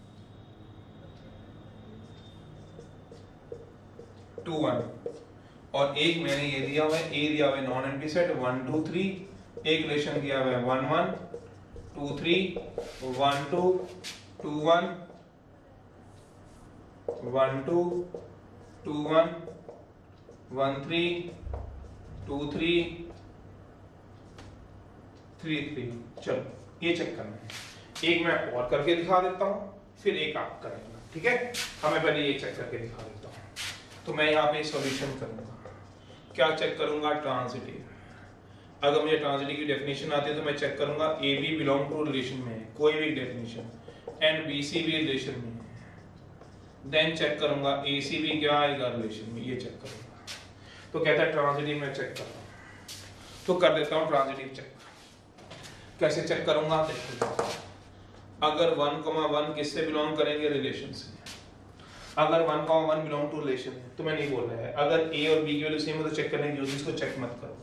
टू वन, और एक मैंने ये दिया हुआ है, ए दिया हुआ है non empty set one two three, एक रिलेशन दिया हुआ है one one two three one two two one one two two one one three two three three three. चलो ये चेक करना है, एक मैं और करके दिखा देता हूं, फिर एक आप करेंगे, ठीक है। हमें पहले ये चेक करके दिखा देता हूं। तो मैं यहाँ पे सॉल्यूशन करूंगा, क्या चेक करूंगा, ट्रांजिटिव। अगर मुझे ट्रांजिटिव की डेफिनेशन आती है तो मैं चेक करूंगा A B belong to relation में है, कोई भी डेफिनेशन, एंड बी सी भी रिलेशन में है। देन चेक करूंगा ए सी भी क्या आएगा रिलेशन में, ये चेक करूंगा। तो कहता है ट्रांजिटिव में चेक कर रहा हूं, तो कर देता हूं ट्रांजिटिव चेक। कैसे चेक करूंगा, देखो अगर वन कॉमा वन किससे बिलोंग करेंगे, रिलेशन से। अगर one comma one belong to relation है तो मैं नहीं बोल रहा है, अगर ए और बी की वैल्यू सेम है तो चेक करने की जरूरत, इसको चेक मत करो,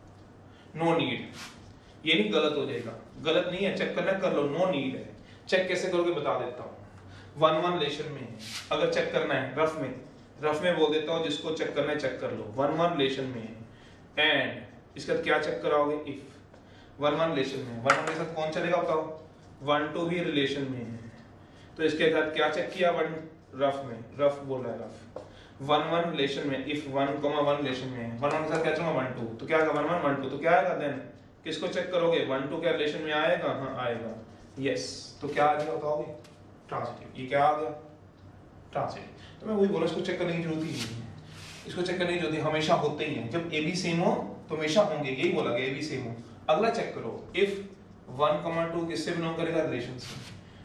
नो नीड। ये नहीं गलत हो जाएगा, गलत नहीं है, चेक करना कर लो, नो नीड है। चेक कैसे करोगे बता देता हूँ। वन वन रिलेशन में है, अगर चेक करना है रफ में, रफ में बोल देता हूँ, जिसको चेक करना है चेक कर लो। वन वन रिलेशन में है, एंड इसका क्या चेक कराओगे, इफ वन वन रिलेशन में, वन वन के साथ कौन चलेगा बताओ, वन टू भी रिलेशन में है, तो इसके साथ क्या चेक किया, वन रफ में, रफ बोल रहा है रफ, वन वन रिलेशन में, if one comma one relation में है, वन वन के साथ क्या चलूंगा, वन टू, तो क्या आएगा वन वन वन टू, तो क्या आएगा, देन किसको चेक करोगे, वन टू क्या रिलेशन में आएगा, हाँ आएगा, यस। तो क्या आ गया बताओगे, ट्रांजिटिव। ये क्या आ गया, ट्रांजिटिव। तो मैं वही बोला, इसको चेक करने की जरूरत ही नहीं है, इसको चेक करने की जरूरत हमेशा होते ही है। जब ए बी सेम हो तो हमेशा होंगे, यही बोला गया, ए बी सेम हो। अगला चेक करो, इफ वन कॉमा टू किससे बिलोंग करेगा, रिलेशन से,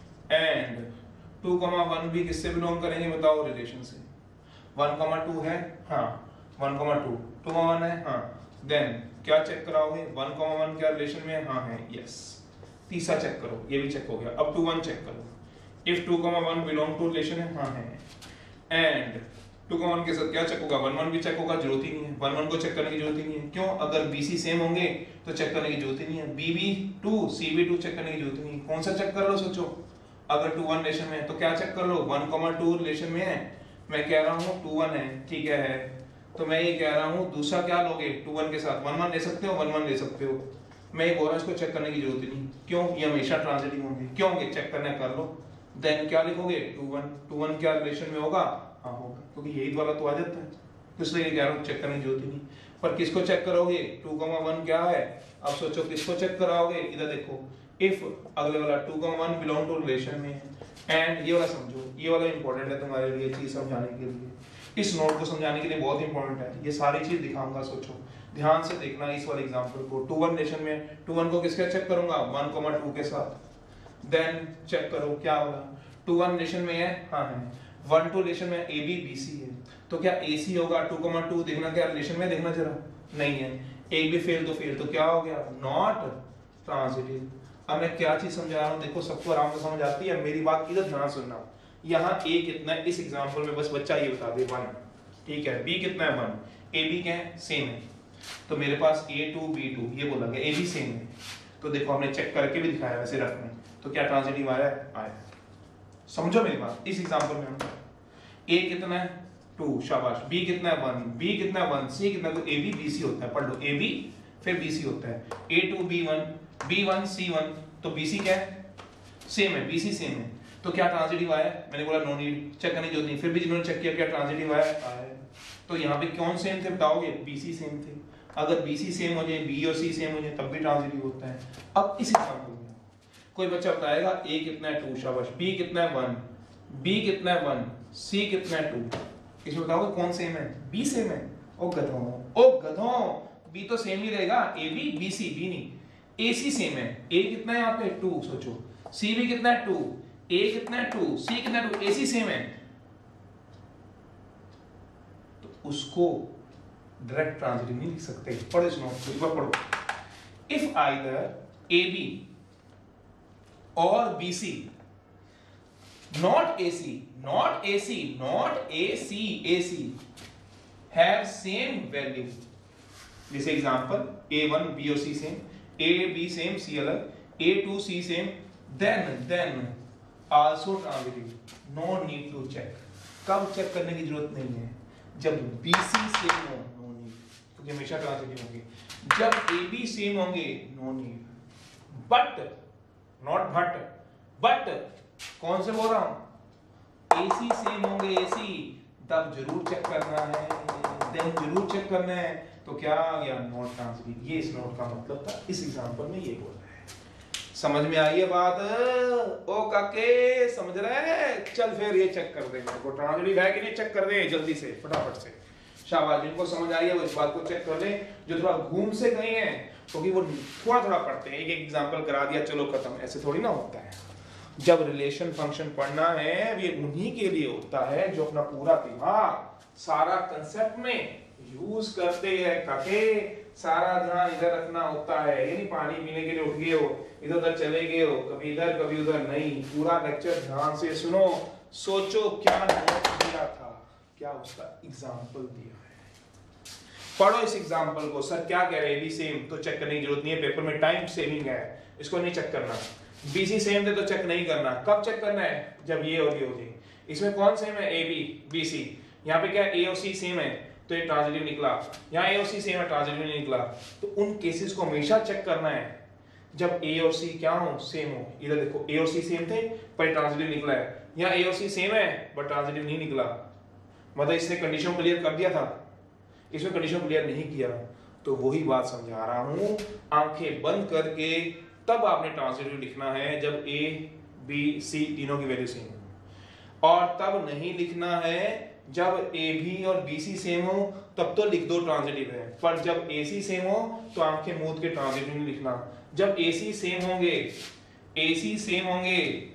एंड टू कॉमा वन भी किससे बिलोंग करेंगे बताओ, रिलेशन से। वन कॉमा टू है, हाँ one comma two, two comma one है, हाँ, देन क्या चेक कराओगे, वन कॉमा वन क्या रिलेशन में है, हाँ है, यस। तीसरा चेक करो, ये भी चेक हो गया। अब टू वन चेक करो, if two comma one belong to relation है, हाँ है, एंड टू कॉमा वन के साथ क्या चेक होगा, वन वन भी चेक होगा, जरूरत ही नहीं है, वन वन को चेक करने की जरूरत ही नहीं है। क्यों, अगर बी सी सेम होंगे तो चेक करने की जरूरत ही नहीं है, B B two C B two check करने की जरूरत ही नहीं है। कौन सा चेक कर लो, सोचो, अगर टू वन रिलेशन में है तो क्या चेक कर लो, वन कॉमा टू रिलेशन में है, मैं कह रहा हूँ टू वन है, ठीक है, है तो मैं ये कह रहा हूँ दूसरा क्या लोगे, टू वन के साथ वन वन ले सकते हो, वन वन ले सकते हो। मैं ये बोल रहा हूँ इसको चेक करने की जरूरत ही नहीं, क्यों, ये हमेशा ट्रांजिटिव होंगे, क्यों होंगे, चेक करना कर लो। देन क्या लिखोगे, टू वन, टू वन क्या रिलेशन में होगा, हाँ होगा, क्योंकि यही वाला तो आ जाता है, तो इसलिए ये कह रहा हूँ चेक करने की जरूरत ही नहीं। पर किसको चेक करोगे, टू कॉमा वन क्या है, अब सोचो किसको चेक कराओगे, इधर देखो, इफ अगले वाला two comma one belong to relation में है, एंड ये वाला समझो, ये वाला इंपॉर्टेंट है तुम्हारे लिए चीज समझाने के लिए, इस नोट को समझाने के लिए बहुत इंपॉर्टेंट है। ये सारी चीज दिखाऊंगा, सोचो ध्यान से देखना इस वाले एग्जांपल को। टू वन रिलेशन में, टू वन को किसके चेक करूंगा, वन कॉमा टू के साथ। देन चेक करो क्या होगा, टू वन रिलेशन में है, हाँ है, वन टू रिलेशन में ए बी बी सी है, तो क्या ए सी होगा, टू कॉमा टू देखना क्या रिलेशन में, देखना जरा, नहीं है, एक भी फेल तो फेल, तो क्या हो गया, नॉट ट्रांजिटिव। अब मैं क्या चीज समझा रहा हूँ, देखो सबको आराम से समझ आती है, मेरी बात इधर ध्यान सुनना। यहाँ ए कितना है इस एग्जांपल में, बस बच्चा ये बता दे वन, ठीक है। बी कितना है वन, ए बी क्या है सेम है, तो मेरे पास ए टू बी टू ये बोला गया, ए बी सेम है। तो देखो हमने चेक करके भी दिखाया वैसे रफ में, तो क्या ट्रांजिटिव आया आया। समझो मेरी बात, इस एग्जांपल में हम ए कितना है टू, शाबाश, बी कितना है वन, बी कितना है वन, सी कितना, तो ए बी बी सी होता है, पढ़ लो, ए बी फिर बी सी होता है, A two B one, B one C one, तो बी सी क्या है सेम है, बी सी सेम है, तो क्या ट्रांजिटिव आया। मैंने बोला नो नीड चेक करने की जरूरत नहीं, फिर भी जिन्होंने चेक किया क्या ट्रांजिटिव आया आया। तो यहाँ पे कौन सेम थे बताओगे, बी सी सेम थे। अगर बी सी सेम हो जाए, बी और सी सेम हो जाए, तब भी ट्रांजिटिव होता है। अब इस एग्जांपल में कोई बच्चा बताएगा ए कितना है टू, शाबाश, बी कितना है वन, बी कितना है वन, सी कितना है टू, इसमें बताओगे कौन सेम है, बी सेम है। ओ गधों, ओ गधों, बी तो सेम ही रहेगा, A B B C, B नहीं, ए सी सेम है। ए कितना है यहाँ पे टू, सोचो, सी भी कितना है टू, ए कितना है टू, सी कितना है टू, ए सी सेम है, तो उसको डायरेक्ट ट्रांजिटिव नहीं लिख सकते। पढ़ो इस नोट को, एक बार पढ़ो। इफ आइदर ए बी और B C, not A C, not A C, not A C, A C have same value. जैसे एग्जांपल A वन B और C same, A B same C अलग, A two C same, then then also transitive. No need to check. कब चेक करने की जरूरत नहीं है, जब B C सेम हो, no need, क्योंकि हमेशा ट्रांजिटिव होंगे। जब A B सेम होंगे, no need. But not but, but कौन से बोल रहा हूं, एसी सेम होंगे, एसी तब जरूर चेक करना है, देन जरूर चेक करना है। तो क्या आ गया, नॉट ट्रांजिटिव। ये इस नोट का मतलब था, इस एग्जांपल में ये बोल रहा है। समझ में आई है बात, ओ काके समझ रहे, चल फिर ये चेक कर देंगे को ट्रांजिटिव है कि नहीं, चेक कर दे जल्दी से फटाफट से, शाबाश। जिनको समझ आई है वो इस बात को चेक कर ले, जो थोड़ा घूम से गए हैं क्योंकि वो थोड़ा थोड़ा पढ़ते हैं, एक एग्जांपल करा दिया चलो खत्म, ऐसे थोड़ी ना होता है। जब रिलेशन फंक्शन पढ़ना है ये उन्हीं के लिए होता है जो अपना पूरा दिमाग सारा कंसेप्ट में यूज करते हैं, काके सारा ध्यान इधर रखना होता है। ये नहीं पानी पीने के लिए उठ गए हो, इधर उधर चले गए हो, कभी इधर कभी उधर नहीं, पूरा लेक्चर ध्यान से सुनो, सोचो क्या नोट दिया था, क्या उसका एग्जांपल दिया है, पढ़ो इस एग्जांपल को। सर क्या कह रहे हैं, भी सेम तो चेक करने की जरूरत नहीं है, पेपर में टाइम सेविंग है, इसको नहीं चेक करना। बीसी सेम थे तो चेक नहीं करना, कब चेक करना है, जब ये और ये हो जाए। इसमें कौन सेम है, ए बी बी सी, यहाँ पे क्या ए और सी सेम है तो ये ट्रांजिटिव निकला, यहाँ ए और सी सेम है ट्रांजिटिव नहीं निकला। तो उन केसेस को हमेशा चेक करना है जब ए और सी क्या हो, सेम हो। इधर देखो ए और सी सेम थे पर ट्रांजिटिव निकला है, यहाँ ए और सी सेम है बट ट्रांजिटिव नहीं निकला, मतलब इसने कंडीशन क्लियर कर दिया था, इसमें कंडीशन क्लियर नहीं किया। तो वही बात समझा रहा हूं, आंखें बंद करके तब आपने ट्रांजिटिव लिखना है जब ए बी सी तीनों की वैल्यू सेम हो, और तब नहीं लिखना है जब ए बी और बी सी सेम हो, तब तो लिख दो ट्रांजिटिव है, पर जब ए सी सेम हो तो आंखें मूंद के ट्रांजिटिव नहीं लिखना। जब ए सी सेम होंगे, ए सी सेम होंगे,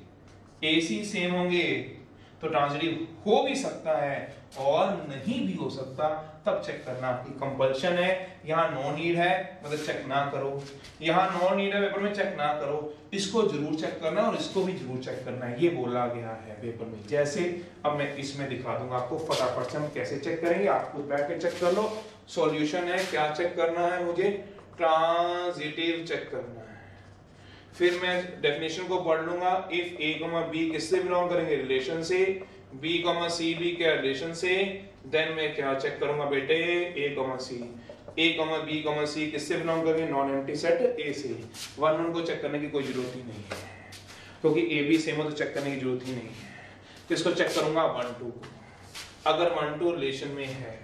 ए सी सेम होंगे तो ट्रांजिटिव हो भी सकता है और नहीं भी हो सकता, तब चेक करना। कंपल्शन है, यहाँ नो नीड है मतलब चेक ना करो, यहाँ नो नीड है पेपर में चेक ना करो, इसको जरूर चेक करना और इसको भी जरूर चेक करना है, ये बोला गया है पेपर में। जैसे अब मैं इसमें दिखा दूंगा आपको फटाफट से हम कैसे चेक करेंगे, आपको बैठ के चेक कर लो। सॉल्यूशन है, क्या चेक करना है मुझे, ट्रांजिटिव चेक करना है। फिर मैं डेफिनेशन को पढ़ लूंगा, इफ ए कॉमा बी किससे बिलोंग करेंगे, रिलेशन से, बी कॉमा सी भी क्या रिलेशन से, देन मैं क्या चेक करूंगा बेटे, a comma C, a comma B comma c किससे बिलोंग करेंगे, नॉन एम्प्टी सेट ए से। वन वन को चेक करने की कोई जरूरत ही नहीं है क्योंकि ए बी सेम हो तो चेक करने की जरूरत ही नहीं है। तो इसको चेक करूंगा वन टू, अगर वन टू रिलेशन में है,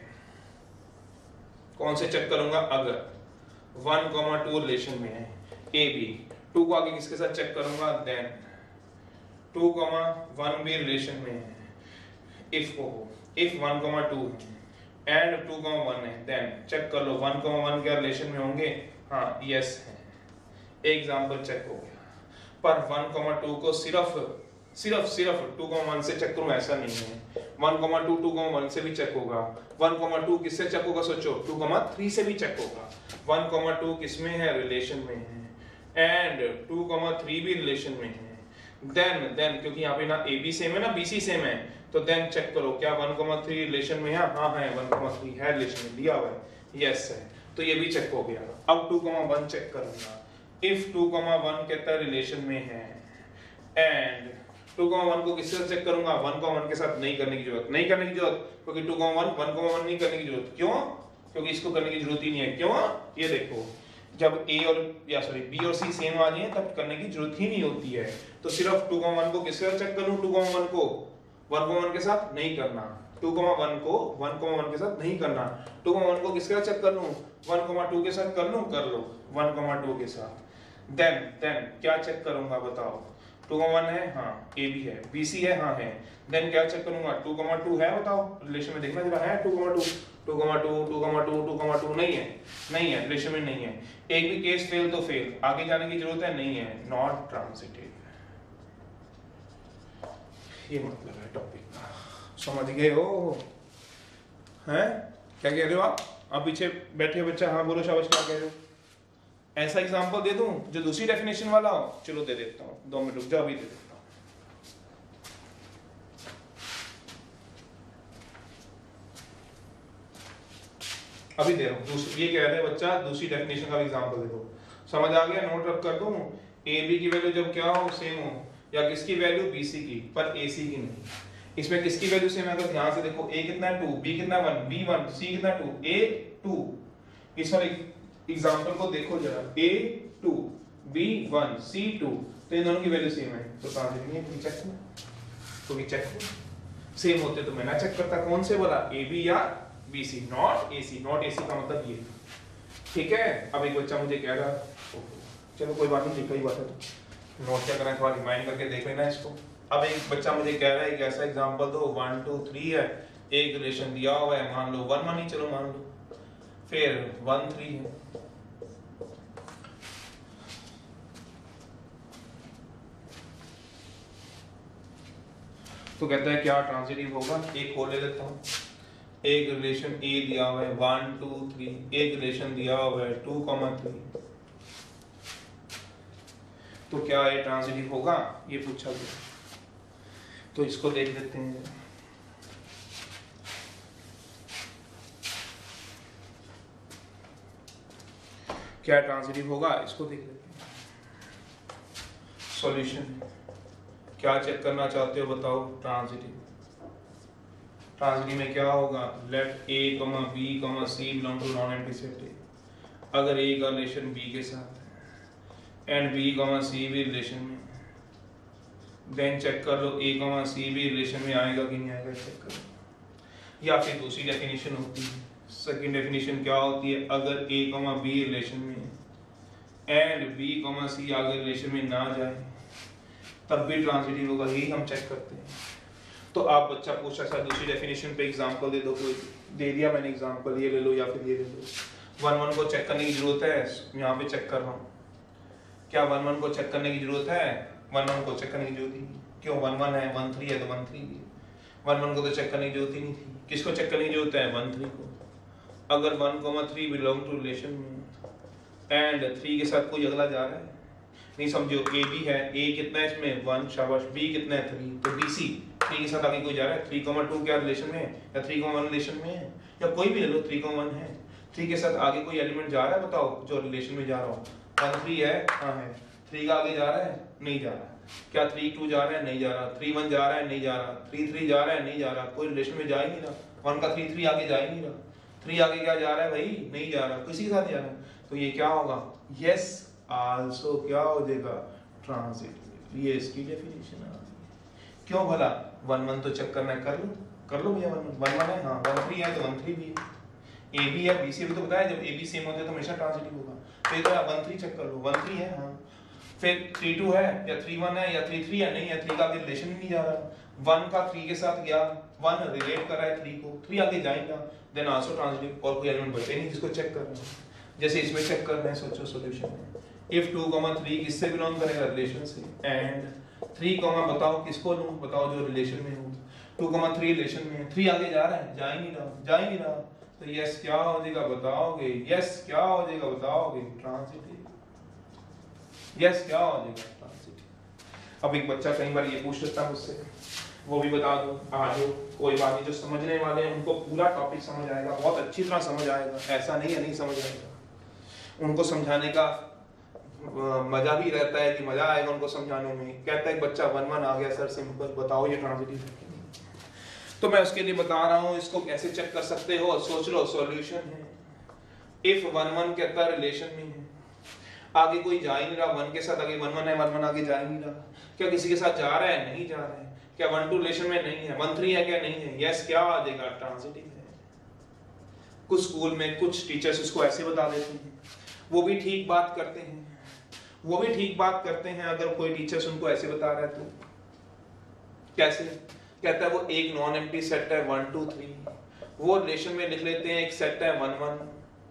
कौन से चेक करूंगा, अगर वन कॉमा टू रिलेशन में है, ए बी, टू को आगे किसके साथ चेक करूंगा, देन टू कॉमा वन भी रिलेशन में है, इफ को if one comma two and two comma one है, देन चेक कर लो वन कॉमा वन क्या रिलेशन में होंगे, हाँ यस है, एग्जांपल चेक हो गया। पर वन कॉमा टू को सिर्फ सिर्फ सिर्फ टू कॉमा वन से चेक करूं ऐसा नहीं है, one comma two two comma one से भी चेक होगा, वन कॉमा टू किससे चेक होगा, सोचो टू कॉमा थ्री से भी चेक होगा, वन कॉमा टू किसमें है, रिलेशन में है, एंड टू कॉमा थ्री भी रिलेशन में है, देन देन क्योंकि यहाँ पे ना ए बी सेम है ना बी सी सेम है, तो देन चेक करो क्या वन कॉमा थ्री रिलेशन में है, हाँ है वन कॉमा थ्री है रिलेशन में, दिया हुआ है, यस है, तो ये भी चेक हो गया। अब टू कॉमा वन चेक करूंगा, इफ टू कॉमा वन कहता है रिलेशन में है, एंड टू कॉमा वन को किसके साथ चेक करूंगा, वन कॉमा वन के साथ नहीं करने की जरूरत, नहीं करने की जरूरत क्योंकि two comma one one comma one नहीं करने की जरूरत, क्यों, क्योंकि इसको करने की जरूरत ही नहीं है, क्यों, ये देखो जब ए और या सॉरी बी और सी सेम आ जाए तब करने की जरूरत ही नहीं होती है, तो सिर्फ टू कॉमा वन को किसके साथ चेक करूं, टू कॉमा वन को वन कॉमा वन के साथ नहीं करना, टू कॉमा वन को वन कॉमा वन के साथ नहीं करना, टू कॉमा वन को किसके साथ चेक कर लूं, वन कॉमा टू के साथ कर लूं, कर लो वन कॉमा टू के साथ, देन देन क्या चेक करूंगा बताओ, टू कॉमा वन है, हाँ ए भी है, बी सी है, हाँ है, देन क्या चेक करूंगा, टू कॉमा टू है, बताओ रिलेशन में देखना जरा है two comma two, two comma two, two comma two, two comma two नहीं है, नहीं है रिलेशन में नहीं है, एक भी केस फेल तो फेल, आगे जाने की जरूरत है नहीं है, नॉट ट्रांजिटिव, ये मतलब है टॉपिक का, समझ गए हो, हैं क्या कह रहे हो आप आप पीछे बैठे बच्चा, हाँ बोलो शाबाश, क्या कह रहे हो, ऐसा एग्जांपल दे दूं जो दूसरी डेफिनेशन वाला हो, चलो दे देता हूं, दो मिनट रुक जाओ, अभी दे देता हूं। अभी दे रहा हूं, दूसरी, ये कह रहे हैं बच्चा दूसरी डेफिनेशन का एग्जांपल दे दो, समझ आ गया, नोट रख कर दूं, ए बी की वैल्यू जब क्या हो सेम हो, या किसकी वैल्यू बी सी की पर ए सी की नहीं, इसमें किसकी वैल्यू सेम है, अगर ध्यान से देखो ए कितना है टू, बी कितना वन, बी वन, सी कितना टू, ए टू, इस वाले एग्जांपल को देखो जरा, a two, B one, c two, तो इन दोनों की वैल्यू सेम है, तो ट्रांजिटिव नहीं है, तो चेक करो, तो भी चेक करो, सेम होते तो मैं ना चेक करता, कौन से बोला ए बी या b c, not a c, not a c का मतलब ये, ठीक है। अब एक बच्चा मुझे कह रहा, चलो कोई बात नहीं, ठीक ही बात है, नोट क्या करना है थोड़ा रिमाइंड करके देख लेना इसको। अब एक बच्चा मुझे कह रहा है कि ऐसा एग्जांपल दो, वन टू थ्री है, एक रिलेशन दिया हुआ है, मान लो वन वन ही चलो मान लो, फिर वन थ्री है, तो कहता है क्या ट्रांजिटिव होगा, एक और ले लेता हूँ, एक रिलेशन ए दिया हुआ है वन टू थ्री, एक रिलेशन दिया हुआ है टू कॉमा थ्री, तो क्या ये ट्रांजिटिव होगा, ये पूछा गया, तो इसको देख लेते हैं। क्या ट्रांजिटिव होगा, इसको देख लेते हैं। सॉल्यूशन क्या चेक करना चाहते हो बताओ, ट्रांजिटिव, ट्रांजिटिव में क्या होगा, let a comma B comma C belong to non empty set ए, अगर ए का रिलेशन बी के साथ है एंड बी कॉमा सी भी रिलेशन में, देन चेक कर लो ए कॉमा सी भी रिलेशन में आएगा कि नहीं आएगा, चेक करो। या फिर दूसरी डेफिनेशन होती है, सेकंड डेफिनेशन क्या होती है, अगर ए कॉमा बी रिलेशन में एंड बी कॉमा सी आगे रिलेशन में ना जाए तब भी ट्रांजिटिव होगा, यही हम चेक करते हैं। तो आप बच्चा पूछ रहा है दूसरी डेफिनेशन पे एग्जांपल दे दो, कोई दे दिया मैंने एग्जांपल, ये ले लो या फिर ये ले लो, वन वन को चेक करने की जरूरत है, यहाँ पे चेक कर रहा हूँ, क्या वन वन को चेक करने की जरूरत है, वन वन को चेक करने की जरूरत ही नहीं, क्यों वन वन है, वन थ्री है तो वन थ्री भी है, वन वन को तो चेक करने की जरूरत ही नहीं थी, किसको चेक करने की जरूरत है, वन थ्री को, अगर one comma three belong to relation में एंड थ्री के साथ कोई अगला जा रहा है, नहीं समझो ए बी है, ए कितना है इसमें वन, शाबाश, बी कितना है थ्री, तो बी सी थ्री के साथ आगे कोई जा रहा है, थ्री कॉमा टू क्या रिलेशन में है या थ्री कॉमा वन रिलेशन में है, या कोई भी ले लो, थ्री कॉमा वन है, थ्री के साथ आगे कोई एलिमेंट जा रहा है बताओ जो रिलेशन में जा रहा हो, वन थ्री है, हाँ है, थ्री का आगे जा रहा है, नहीं जा रहा, क्या थ्री टू जा रहा है, नहीं जा रहा, थ्री वन जा रहा है, नहीं जा रहा, थ्री थ्री जा रहा है, नहीं जा रहा, कोई रिलेशन में जा ही नहीं रहा, वन का थ्री थ्री आगे जा ही नहीं रहा, थ्री आगे क्या जा रहा है भाई, नहीं जा रहा, किसी के साथ जा रहा है, तो ये क्या होगा, यस आल्सो क्या हो जाएगा, ट्रांजिटिव, ये इसकी डेफिनेशन है। क्यों भला, वन वन तो चेक करना है, कर लो कर लो भैया, वन वन वन है, हाँ वन थ्री है तो वन थ्री भी है, ए बी है बी सी भी तो बताया, जब ए बी सेम होते हैं तो हमेशा ट्रांजिटिव होगा, तो ये तो वन थ्री चेक कर लो, वन थ्री है, हाँ, फिर थ्री टू है या थ्री वन है या थ्री थ्री है, नहीं है, थ्री का आगे रिलेशन ही नहीं जा रहा, वन का थ्री के साथ गया, वन रिलेट कर रहा है थ्री को, थ्री आगे जाएगा, देन आल्सो ट्रांजिटिव, और कोई एलिमेंट बचे नहीं जिसको चेक करना है, जैसे इसमें चेक करना है, सोचो सॉल्यूशन में, इफ टू कॉमा थ्री किससे बिलोंग करेगा, रिलेशन से, एंड थ्री कॉमा बताओ किसको लूं, बताओ जो रिलेशन में हो, टू कॉमा थ्री रिलेशन में है, थ्री आगे जा रहा है, जा ही नहीं रहा, जा ही नहीं रहा, तो यस क्या हो जाएगा बताओगे, यस क्या हो जाएगा बताओगे, ट्रांजिटिव। यस क्या हो जाएगा ट्रांजिटिव। अब एक बच्चा कई बार ये पूछ लेता है मुझसे, वो भी बता दो, आ जाओ, कोई बात नहीं, जो समझने वाले हैं उनको पूरा टॉपिक समझ आएगा, बहुत अच्छी तरह समझ आएगा, ऐसा नहीं है नहीं समझ आएगा। उनको समझाने का मजा भी रहता है कि मजा आएगा उनको समझाने में। कहता है बच्चा वन वन आ गया सर सिंपल, बताओ ये ट्रांजिटिव है। तो मैं उसके लिए बता रहा हूँ इसको कैसे चेक कर सकते हो। सोच लो सॉल्यूशन है, इफ वन वन कहता है रिलेशन में है, आगे कोई जा ही नहीं रहा, वन के साथ आगे वन वन है, वन वन आगे जा ही नहीं रहा, क्या किसी के साथ जा रहा है, नहीं जा रहा है, क्या वन टू रिलेशन में नहीं है, वन थ्री है क्या, नहीं है, यस क्या आ जाएगा ट्रांजिटिव है। कुछ स्कूल में कुछ टीचर्स इसको ऐसे बता देते हैं, वो भी ठीक बात करते हैं, वो भी ठीक बात करते हैं। अगर कोई टीचर्स उनको ऐसे बता रहा है तो कैसे, कहता है वो एक नॉन एम्प्टी सेट है वन टू थ्री, वो रिलेशन में लिख लेते हैं एक सेट है वन वन।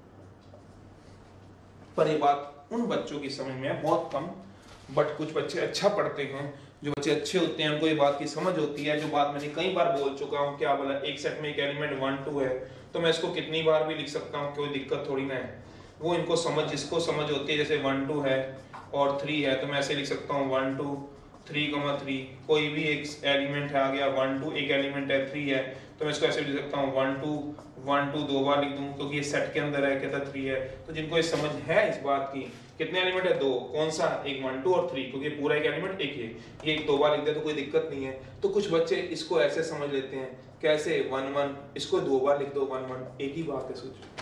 पर ये बात उन बच्चों की समझ में है बहुत कम, बट कुछ बच्चे अच्छा पढ़ते हैं, जो बच्चे अच्छे होते हैं उनको ये बात की समझ होती है। जो बात मैंने कई बार बोल चुका हूँ, क्या बोला, एक सेट में एक एलिमेंट वन टू है तो मैं इसको कितनी बार भी लिख सकता हूँ, कोई दिक्कत थोड़ी ना है। वो इनको समझ, जिसको समझ होती है, जैसे वन टू है और थ्री है तो मैं ऐसे लिख सकता हूँ one two three comma three, कोई भी एक एलिमेंट है आ गया वन टू, एक एलिमेंट है थ्री है तो मैं इसको ऐसे लिख सकता हूँ वन टू वन टू दो बार लिख दूं क्योंकि ये सेट के अंदर है, कहता थ्री है। तो जिनको ये समझ है इस बात की, कितने एलिमेंट है, दो, कौन सा, एक वन टू और थ्री, क्योंकि पूरा एक एलिमेंट एक है, ये एक दो बार लिख दे तो कोई दिक्कत नहीं है। तो कुछ बच्चे इसको ऐसे समझ लेते हैं, कैसे, वन वन इसको दो बार लिख दो, वन वन एक ही बात है।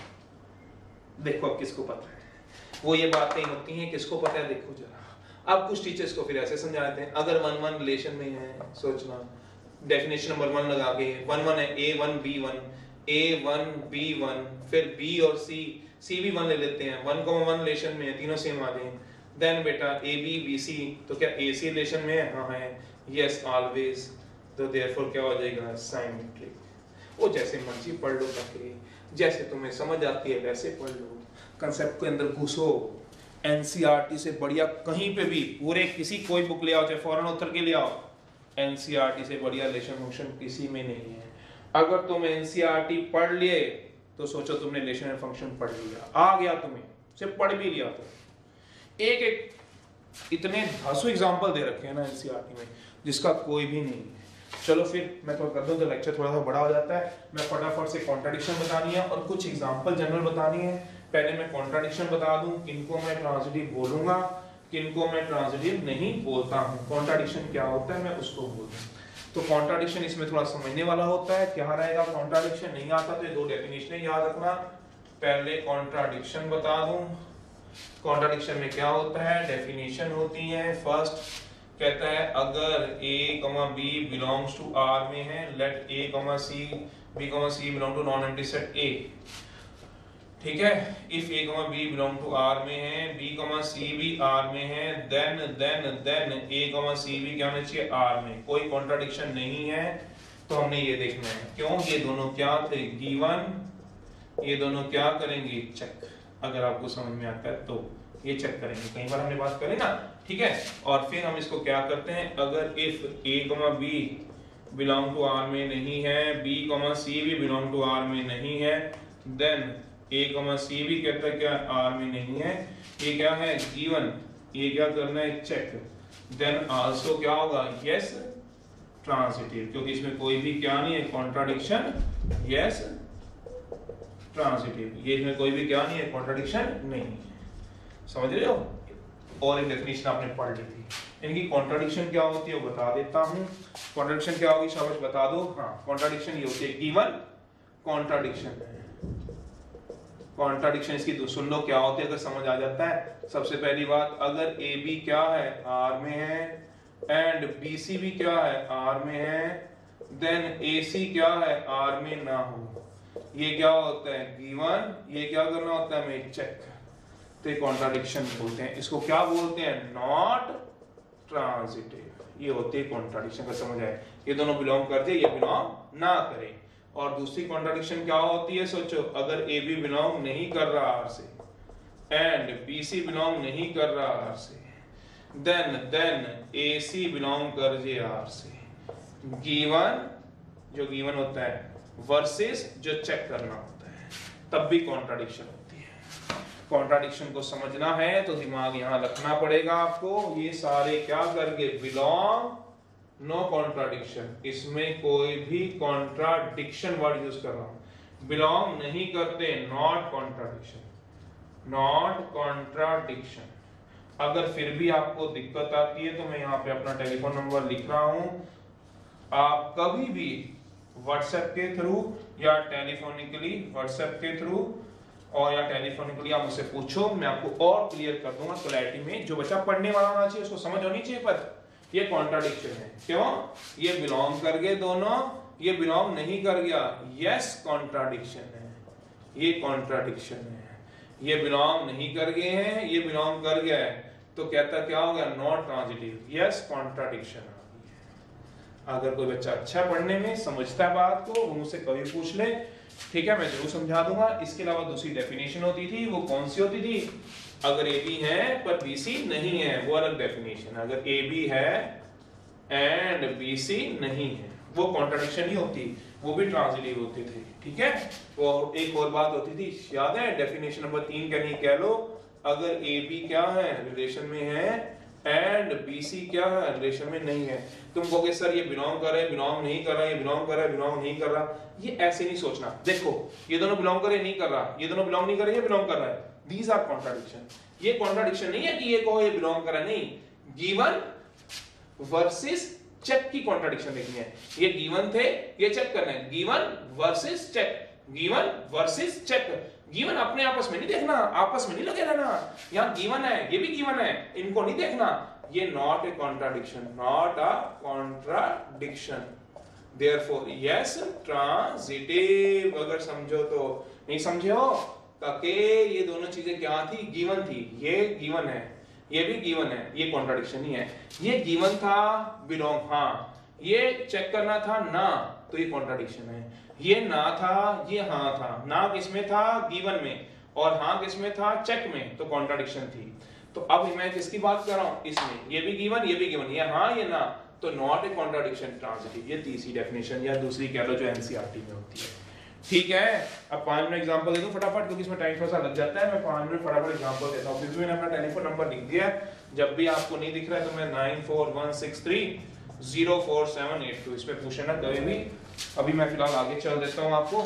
सोचो, देखो अब किसको पता है, वो ये बातें होती हैं किसको पता है, देखो जरा। अब कुछ टीचर्स को फिर ऐसे समझाते हैं, अगर वन वन रिलेशन में है, सोचना डेफिनेशन नंबर वन लगा के, वन वन है a one B one, a one B one, फिर बी और सी, सी भी वन ले लेते हैं, वन को वन रिलेशन में है, तीनों सेम आ गए। देन बेटा ए बी बी सी, तो क्या ए सी रिलेशन में है, हाँ है, यस ऑलवेज, तो देयरफॉर क्या हो जाएगा, साइमेट्रिक। वो जैसे मर्जी पढ़ लो ताकि जैसे तुम्हें समझ आती है वैसे पढ़ लो, कंसेप्ट के अंदर घुसो। एनसीईआरटी से बढ़िया कहीं पे भी, पूरे किसी कोई बुक ले आओ, चाहे फॉरेन ऑथर के ले आओ, एनसीईआरटी से बढ़िया रिलेशन फंक्शन किसी में नहीं है। अगर तुम एनसीईआरटी पढ़ लिए तो सोचो तुमने रिलेशन एंड फंक्शन पढ़ लिया, आ गया तुम्हें, सिर्फ पढ़ भी लिया तो। एक एक इतने धासु एग्जांपल दे रखे हैं ना एनसीईआरटी में जिसका कोई भी नहीं है। चलो फिर मैं तो कर दूं तो लेक्चर थोड़ा सा बड़ा हो जाता है। मैं फटाफट से कॉन्ट्राडिक्शन बतानी है और कुछ एग्जांपल जनरल बतानी है। पहले मैं कॉन्ट्राडिक्शन बता दूं, किनको मैं ट्रांजिटिव बोलूंगा, किनको मैं ट्रांजिटिव नहीं बोलता हूं, कॉन्ट्राडिक्शन क्या होता है मैं उसको बोलूं। तो कॉन्ट्राडिक्शन इसमें थोड़ा समझने वाला होता है, क्या रहेगा कॉन्ट्राडिक्शन, नहीं आता तो ये दो डेफिनेशन याद रखना। पहले कॉन्ट्राडिक्शन बता दूं, कॉन्ट्राडिक्शन में क्या होता है, डेफिनेशन होती है। फर्स्ट कहता है अगर a, b belongs to R में है, let a, c, b, c belong to non-empty set A, ठीक है। if a, b belong to R में है, b, c भी R में है, then then then a, c भी क्या होना चाहिए, R में। कोई कॉन्ट्राडिक्शन नहीं है, तो हमने ये देखना है क्यों, ये दोनों क्या थे, गिवन, ये दोनों क्या करेंगे, चेक। अगर आपको समझ में आता है तो ये चेक करेंगे, कई बार हमने बात करी ना, ठीक है। और फिर हम इसको क्या करते हैं, अगर if a, b belong to R में नहीं है, b, c भी बिलोंग टू R में नहीं है, देन a, c भी कहता है क्या R में नहीं है, ये क्या है, गिवन, ये क्या करना है, चेक। देन आल्सो क्या होगा, यस ट्रांजिटिव, क्योंकि इसमें कोई भी क्या नहीं है, कॉन्ट्राडिक्शन, यस ट्रांजिटिव, ये इसमें कोई भी क्या नहीं है, कॉन्ट्राडिक्शन नहीं है। समझ रहे हो। और एक डेफिनेशन आपने पढ़ ली थी, इनकी कॉन्ट्राडिक्शन क्या होती है वो बता देता हूं। कॉन्ट्राडिक्शन क्या होगी, शाबाश बता दो। हाँ, कॉन्ट्राडिक्शन ये होती है गिवन कॉन्ट्राडिक्शन। कॉन्ट्राडिक्शन इसकी सुन लो क्या होती है, अगर समझ आ जाता है। सबसे पहली बात, अगर ए बी क्या है, आर में है, एंड बी सी भी क्या है, आर में है, देन ए सी क्या है, आर में ना हो, ये क्या होता है, गिवन, ये क्या करना होता है, हमें चेक। तो कॉन्ट्राडिक्शन बोलते हैं, इसको क्या बोलते हैं, नॉट ट्रांजिटिव। ये होती है कॉन्ट्राडिक्शन, का समझ आए, ये दोनों बिलोंग करते हैं, ये बिलोंग ना करे। और दूसरी कॉन्ट्राडिक्शन क्या होती है, सोचो, अगर ए बी बिलोंग नहीं कर रहा आर से, एंड बी सी बिलोंग नहीं कर रहा आर से, then then a c belong कर जे आर से, गिवन, जो गिवन होता है, वर्सेस जो चेक करना होता है, तब भी कॉन्ट्राडिक्शन होती है। कॉन्ट्राडिक्शन को समझना है तो दिमाग यहाँ रखना पड़ेगा आपको। ये सारे क्या करके बिलोंग नो कॉन्ट्राडिक्शन, इसमें कोई भी कॉन्ट्राडिक्शन वर्ड यूज कर रहा हूं, बिलोंग नहीं करते, नॉट कॉन्ट्राडिक्शन, नॉट कॉन्ट्राडिक्शन। अगर फिर भी आपको दिक्कत आती है तो मैं यहाँ पे अपना टेलीफोन नंबर लिख रहा हूं, आप कभी भी व्हाट्सएप के थ्रू या टेलीफोनिकली व्हाट्सएप के थ्रू और या टेलीफोनिकली आप मुझसे पूछो, मैं आपको और क्लियर कर दूंगा क्लैरिटी में। जो बच्चा पढ़ने वाला होना चाहिए उसको समझ होनी चाहिए, पर ये कॉन्ट्राडिक्शन है। क्यों? ये बिलोंग कर गए दोनों, ये बिलोंग नहीं कर गया, यस कॉन्ट्राडिक्शन है, ये कॉन्ट्राडिक्शन है। ये बिलोंग नहीं कर गए हैं, ये बिलोंग कर गया है, तो कहता क्या हो गया, नॉट ट्रांजिटिव, यस कॉन्ट्राडिक्शन। अगर कोई बच्चा अच्छा पढ़ने में समझता है बात को, वो मुझसे कभी पूछ ले, ठीक है, मैं जरूर समझा दूंगा। इसके अलावा दूसरी डेफिनेशन होती थी, वो कौन सी होती थी, अगर ए बी है पर बी सी नहीं है, वो अलग डेफिनेशन। अगर ए बी है एंड बी सी नहीं है, वो कॉन्ट्राडिक्शन ही होती, वो भी ट्रांजिटिव होते थे, ठीक है। वो एक और बात होती थी, याद है, डेफिनेशन नंबर तीन का नहीं कह लो, अगर ए बी क्या है, रिलेशन में है, एंड बी सी क्या है, रिलेशन में नहीं है। तुम कहोगे सर ये बिलोंग कर रहा है, बिलोंग नहीं कर रहा, ये बिलोंग कर रहा है, बिलोंग नहीं कर रहा, ये ऐसे नहीं सोचना। देखो ये दोनों बिलोंग कर रहे, नहीं कर रहा, ये दोनों बिलोंग नहीं कर रहे, ये बिलोंग कर रहा है, दीज आर कॉन्ट्राडिक्शन। ये कॉन्ट्राडिक्शन नहीं है कि ये कहो ये बिलोंग कर रहा है, नहीं, गिवन वर्सेस चेक की कॉन्ट्राडिक्शन देखनी है। ये गिवन थे, ये चेक करना है, given versus check, given versus check. Given अपने आपस में नहीं देखना, आपस में नहीं लगे रहना, यहाँ गिवन है, ये भी गिवन है, इनको नहीं देखना, ये not a contradiction, not a contradiction. Therefore yes transitive. अगर समझो तो, नहीं समझे हो ताकि ये दोनों चीजें क्या थी, गिवन थी, ये गिवन है, ये भी गिवन है, ये कॉन्ट्राडिक्शन नहीं है। ये गिवन था बिलोंग, हाँ, ये चेक करना था ना, तो ये कॉन्ट्राडिक्शन है। ये ना था, ये हाँ था, ना किसमें था, गिवन में, और हाँ किसमें था, चेक में, तो कॉन्ट्राडिक्शन थी। तो अब मैं किसकी बात कर रहा हूं, इसमें, ये भी गिवन, ये भी गिवन, ये हाँ ये ना, तो नॉट ए कॉन्ट्राडिक्शन, ट्रांजिटिव। ये तीसरी डेफिनेशन या दूसरी कह लो जो एनसीईआरटी में होती है, ठीक है। अब पांच मिनट एग्जांपल दे दूं फटाफट, क्योंकि इसमें टाइम थोड़ा सा लग जाता है। मैं पांच मिनट फटाफट एग्जांपल देता हूं, क्योंकि मैंने अपना टेलीफोन नंबर लिख दिया है। जब भी आपको नहीं दिख रहा है तो मैं nine four one six three zero four seven eight two, इस पे पूछे ना कभी भी। अभी मैं फिलहाल आगे चल देता हूं आपको,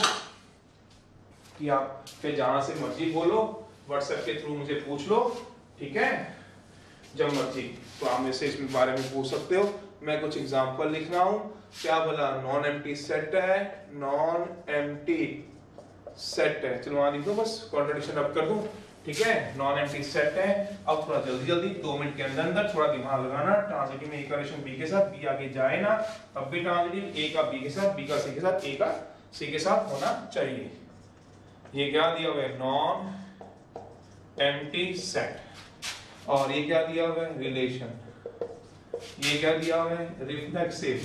कि आप फिर जहां से मर्जी बोलो, व्हाट्सएप के थ्रू मुझे पूछ लो, ठीक है, जब मर्जी, तो आप मेरे से इस बारे में पूछ सकते हो। मैं कुछ एग्जांपल लिख रहा हूं, क्या बोला, नॉन एम्प्टी सेट है, नॉन एम्प्टी सेट है, चलो वहां लिख दो, बस कॉन्ट्राडिक्शन अब कर दूं, ठीक है। नॉन एम्प्टी सेट है। अब थोड़ा जल्दी जल्दी दो मिनट के अंदर अंदर थोड़ा दिमाग लगाना। ट्रांजिटिव में ए का रिलेशन बी के साथ, बी आगे जाए ना, तब भी ट्रांजिटिव, ए का बी के साथ, बी का सी के साथ, ए का सी के साथ होना चाहिए। ये क्या दिया हुआ है, नॉन एम्प्टी सेट, और ये क्या दिया हुआ है, रिलेशन, ये क्या दिया हुआ है, रिफ्लेक्सिव,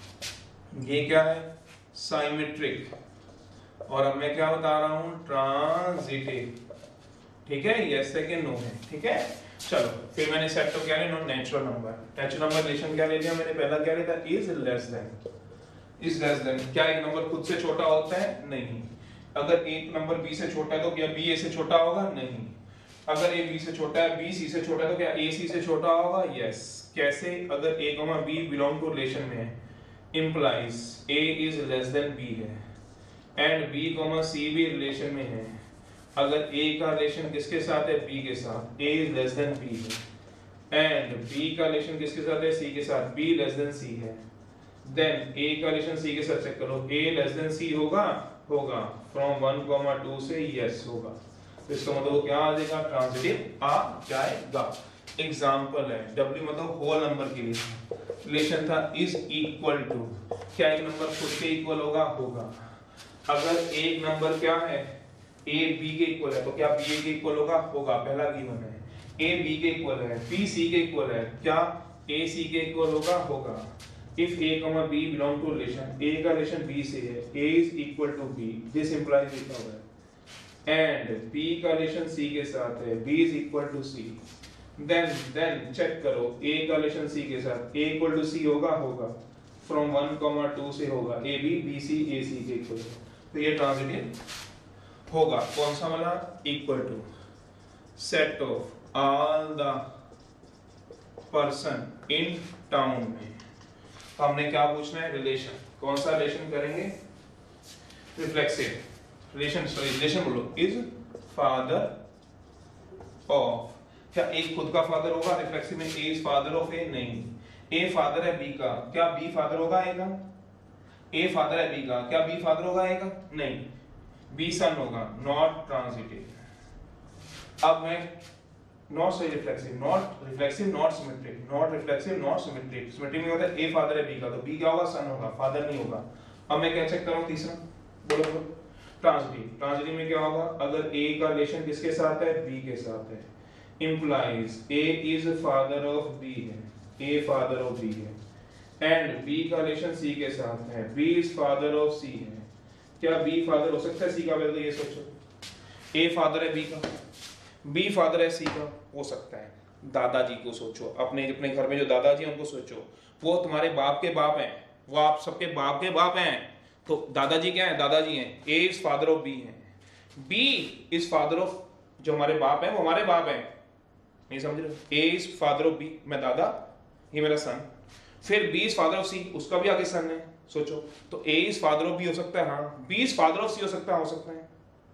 ये क्या है, साइमेट्रिक, और अब मैं क्या बता रहा हूं, ट्रांजिटिव, ठीक है, यस है कि नो है, ठीक है। चलो फिर मैंने सेट तो क्या लिया, natural number, natural number relation क्या ले लिया मैंने, पहला क्या लिया था, is less than, is less than. क्या एक नंबर खुद से छोटा होता है, नहीं। अगर एक नंबर बी से छोटा है तो क्या बी ए से छोटा होगा, नहीं। अगर ए बी से छोटा है, बी सी से छोटा है, तो क्या ए सी से छोटा होगा, यस। कैसे, अगर ए comma B belong to relation में है, implies a is less than b है, and b कॉमा c भी रिलेशन में है। अगर a का रिलेशन किसके साथ है, b के साथ, a is less than b है, and b का रिलेशन किसके साथ है, c के साथ, b less than c है, then a का रिलेशन c के साथ चेक करो, a less than c होगा, होगा, from वन कॉमा टू से yes होगा, तो इसका मतलब क्या आ जाएगा, ट्रांजिटिव आ जाएगा। एग्जाम्पल है, W मतलब होल नंबर के लिए, रिलेशन था इज इक्वल टू, क्या एक नंबर खुद के इक्वल होगा, होगा। अगर एक नंबर क्या है, A B के इक्वल है, तो क्या B A के इक्वल होगा, होगा, पहला गिवन है। A B के इक्वल है, B C के इक्वल है, क्या A C के इक्वल होगा, होगा। If A, B belong to relation, A का रिलेशन B से है, A is equal to B, this implies लिखा हुआ है, and B का रिलेशन C के साथ है, B is equal to C, then then check करो, A का रिलेशन C के साथ, A equal to C होगा, होगा, from वन कॉमा टू से होगा, A B B C A C के इक्वल, तो ये ट्रांजिटिव होगा। कौन सा वाला, equal to, set of all the person in town में। तो हमने क्या पूछना है, रिलेशन। कौन सा रिलेशन करेंगे, रिफ्लेक्सिव रिलेशन, सॉरी रिलेशन बोलो, इज फादर ऑफ, क्या एक खुद का फादर होगा रिफ्लेक्सिव में, ए इज फादर ऑफ ए, नहीं, ए फादर है बी का, क्या बी फादर होगा ए का, ए फादर है बी का, क्या बी फादर होगा ए का, नहीं, बी सन होगा, नॉट ट्रांजिटिव। अब मैं नॉट सही reflexive, not reflexive not symmetric, not reflexive not symmetric, symmetric में होता है ए फादर है बी का, तो बी क्या होगा, सन होगा, फादर नहीं होगा। अब मैं क्या चेक करूं, तीसरा बोलो बोलो, ट्रांजिटिव। ट्रांजिटिव में क्या होगा, अगर ए का रिलेशन किसके साथ है, बी के साथ है, implies a is father of b है, ए फादर ऑफ बी है, एंड बी का रिलेशन सी के साथ है, B is father of c है, क्या बी फादर हो सकता है सी का, पहले तो ये सोचो, ए फादर है बी का, बी फादर है सी का, हो सकता है। दादाजी को सोचो, अपने अपने घर में जो दादाजी हैं उनको सोचो, वो तुम्हारे बाप के बाप हैं, वो आप सबके बाप के बाप हैं, तो दादाजी क्या है, दादाजी हैं, a is father of b है, बी इज फादर ऑफ, जो हमारे बाप हैं वो हमारे बाप हैं, नहीं समझ रहे, a is father of b, मैं दादा, ये मेरा सन, फिर b is father of c, उसका भी आगे सन है, सोचो, तो a is father of b हो सकता है, हाँ, b is father of c हो सकता है, हो सकता है,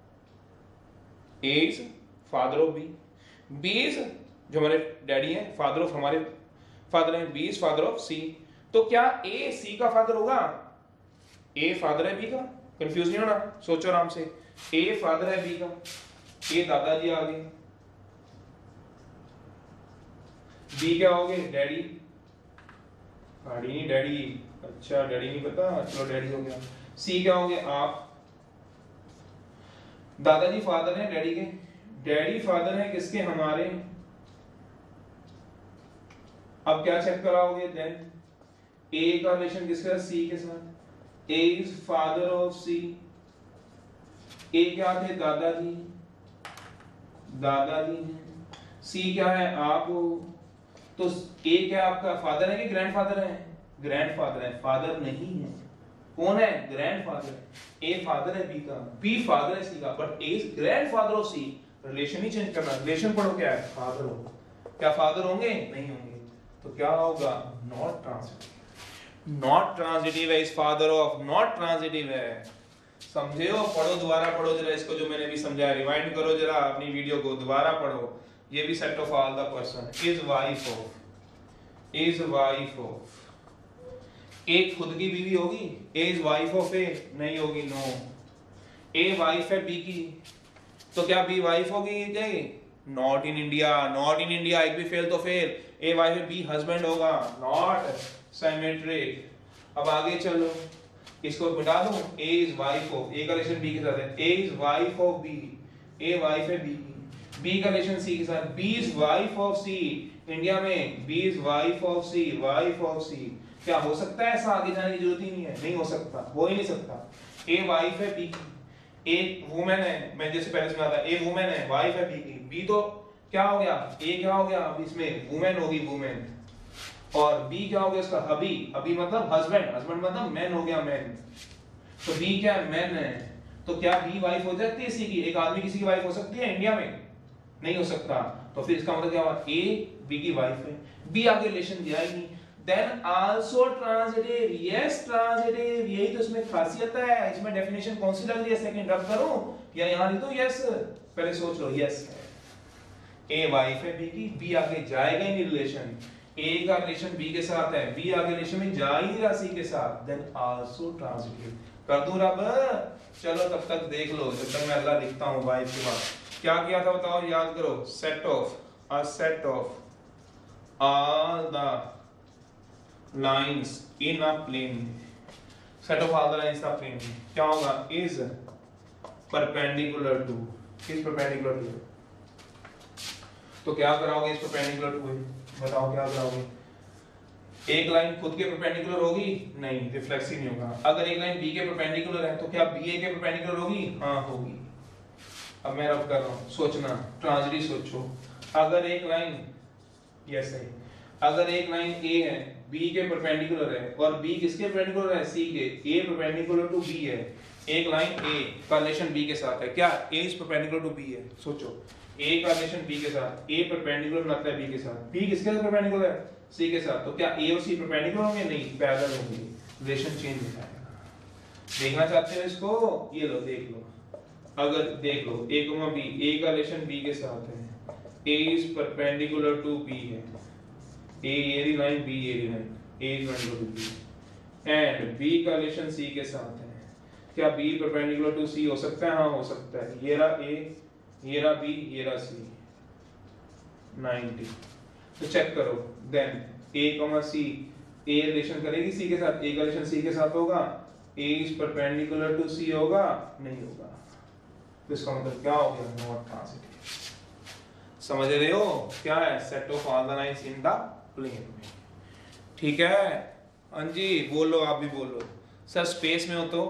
ए is father of b, b is जो हमारे डैडी हैं फादर ऑफ हमारे फादर हैं, b is father of c, तो क्या ए सी का फादर होगा, ए फादर है बी का, कंफ्यूज नहीं होना, सोचो आराम से, ए फादर है बी का, ए दादाजी आ गए, बी क्या हो गए, डैडी, गाड़ी नहीं डैडी, अच्छा डैडी नहीं पता, चलो डैडी हो गया, सी क्या हो गए, आप, दादाजी फादर है डैडी के, डैडी फादर है किसके, हमारे, अब क्या चेक कराओगे, देन ए का रिलेशन किसके साथ, सी के साथ, A is father of C, A क्या थे, दादाजी, दादाजी हैं, सी क्या है, आप हो, तो ए क्या आपका फादर है कि ग्रैंडफादर है, ग्रैंडफादर है, फादर नहीं है, कौन है, ग्रैंडफादर है, ए फादर है बी का, बी फादर है सी का, but A is grandfather of C, relation ही चेंज करना, रिलेशन पढ़ो क्या है, फादर हो, क्या फादर होंगे, नहीं होंगे, तो क्या होगा, नॉट ट्रांजिटिव, नॉट ट्रांजिटिव है, is father of, not transitive है, समझे हो, पढ़ो दोबारा पढ़ो जरा इसको, जो मैंने भी समझाया, रिवाइंड करो जरा अपनी वीडियो को, दोबारा पढ़ो, ये भी set of all the person, is wife of, is wife of, एक खुद की बीवी होगी, ए इज वाइफ ऑफ ए, नहीं होगी, नो, ए वाइफ है बी की, तो क्या बी वाइफ होगी, not in India, not in India, एक भी फेल तो फेल, ए वाइफ है बी हस्बैंड होगा, नॉट सिमेट्रिक। अब आगे चलो, इसको मिटा दूं, a is wife of, a का रिलेशन बी के साथ है, ए is wife of b, a wife है बी की, बी का रिलेशन सी के साथ, b is wife of c, India में b is wife of c, wife of c, क्या हो सकता है ऐसा, आगे जाने की जरूरत ही नहीं है, नहीं हो सकता, हो ही नहीं सकता, ए वाइफ है बी की, एक वुमेन है, मैं जैसे पहले समझा था, ए वुमेन है, वाइफ है बी की, बी तो क्या हो गया, ए क्या हो गया, अब इसमें वुमेन होगी, वुमेन, और बी क्या हो गया इसका, हबी, हबी मतलब हस्बैंड, हस्बैंड मतलब मैन हो गया, मैन, तो बी क्या मैन है, तो क्या बी वाइफ हो जाती है किसी की, एक आदमी किसी की वाइफ हो सकती है इंडिया में, नहीं हो सकता, तो फिर इसका मतलब क्या हुआ, ए बी की वाइफ है, बी आगे रिलेशन दिया ही नहीं, then also transitive, yes transitive, यही तो इसमें खासियत है, इसमें डेफिनेशन कौन सी लग रही है, सेकंड रब करूं या यहां लिख दूं, यस, पहले सोच लो, यस है, ए वाइफ है बी की, बी आगे जाएगा ही नहीं रिलेशन, ए का रिलेशन बी के साथ है, बी आगे रिलेशन में जा ही नहीं रहा सी के साथ, देन आल्सो ट्रांजिटिव, कर दूं रब, चलो तब तक देख लो, जब तक मैं अगला लिखता हूं वाइफ के बाद क्या किया था बताओ, याद करो, set of, a set of all the lines in a plane, set of all the lines in a plane, क्या होगा, is perpendicular to, is perpendicular to, तो क्या कराओगे इस परपेंडिकुलर टू, बताओ क्या कराओगे, एक लाइन खुद के परपेंडिकुलर होगी, नहीं, रिफ्लेक्सिव नहीं होगा, अगर एक लाइन बी के परपेंडिकुलर है तो क्या बी ए के परपेंडिकुलर होगी, हाँ होगी, अब मैं रब कर रहा हूं, सोचना, ट्रांजिटिव सोचो, अगर एक लाइन, यस है, अगर एक लाइन ए है, बी के परपेंडिकुलर है, और बी किसके परपेंडिकुलर है, सी के, ए परपेंडिकुलर टू बी है, एक लाइन ए का रिलेशन बी के साथ है, क्या A is perpendicular to B है, सोचो ए का रिलेशन बी के साथ, ए परपेंडिकुलर बनाता है बी के साथ, बी किसके साथ परपेंडिकुलर है, सी के साथ, तो क्या ए और सी परपेंडिकुलर होंगे, नहीं पैरेलल होंगे, रिलेशन चेंज हो जाएगा। देखना चाहते हो इसको, ये लो देख लो, अगर देख लो ए कॉमा बी, ए का रिलेशन बी के साथ है, ए इज परपेंडिकुलर टू बी है, ए ये लाइन बी ये line, A is perpendicular to B and B का रिलेशन सी के साथ है, क्या बी परपेंडिकुलर टू सी हो सकता है, हाँ हो सकता है, ये रहा ए, ये रहा बी, ये रहा सी, नाइंटी, तो चेक करो then A comma C, A relation करेगी सी के साथ, ए का रिलेशन सी के साथ होगा, A is perpendicular to C होगा, नहीं होगा, तो इसका मतलब क्या हो गया, नॉट ट्रांजिटिव। समझ रहे हो क्या है, set of all the lines in the plane में, ठीक है। हाँ जी बोलो, आप भी बोलो सर, स्पेस में हो तो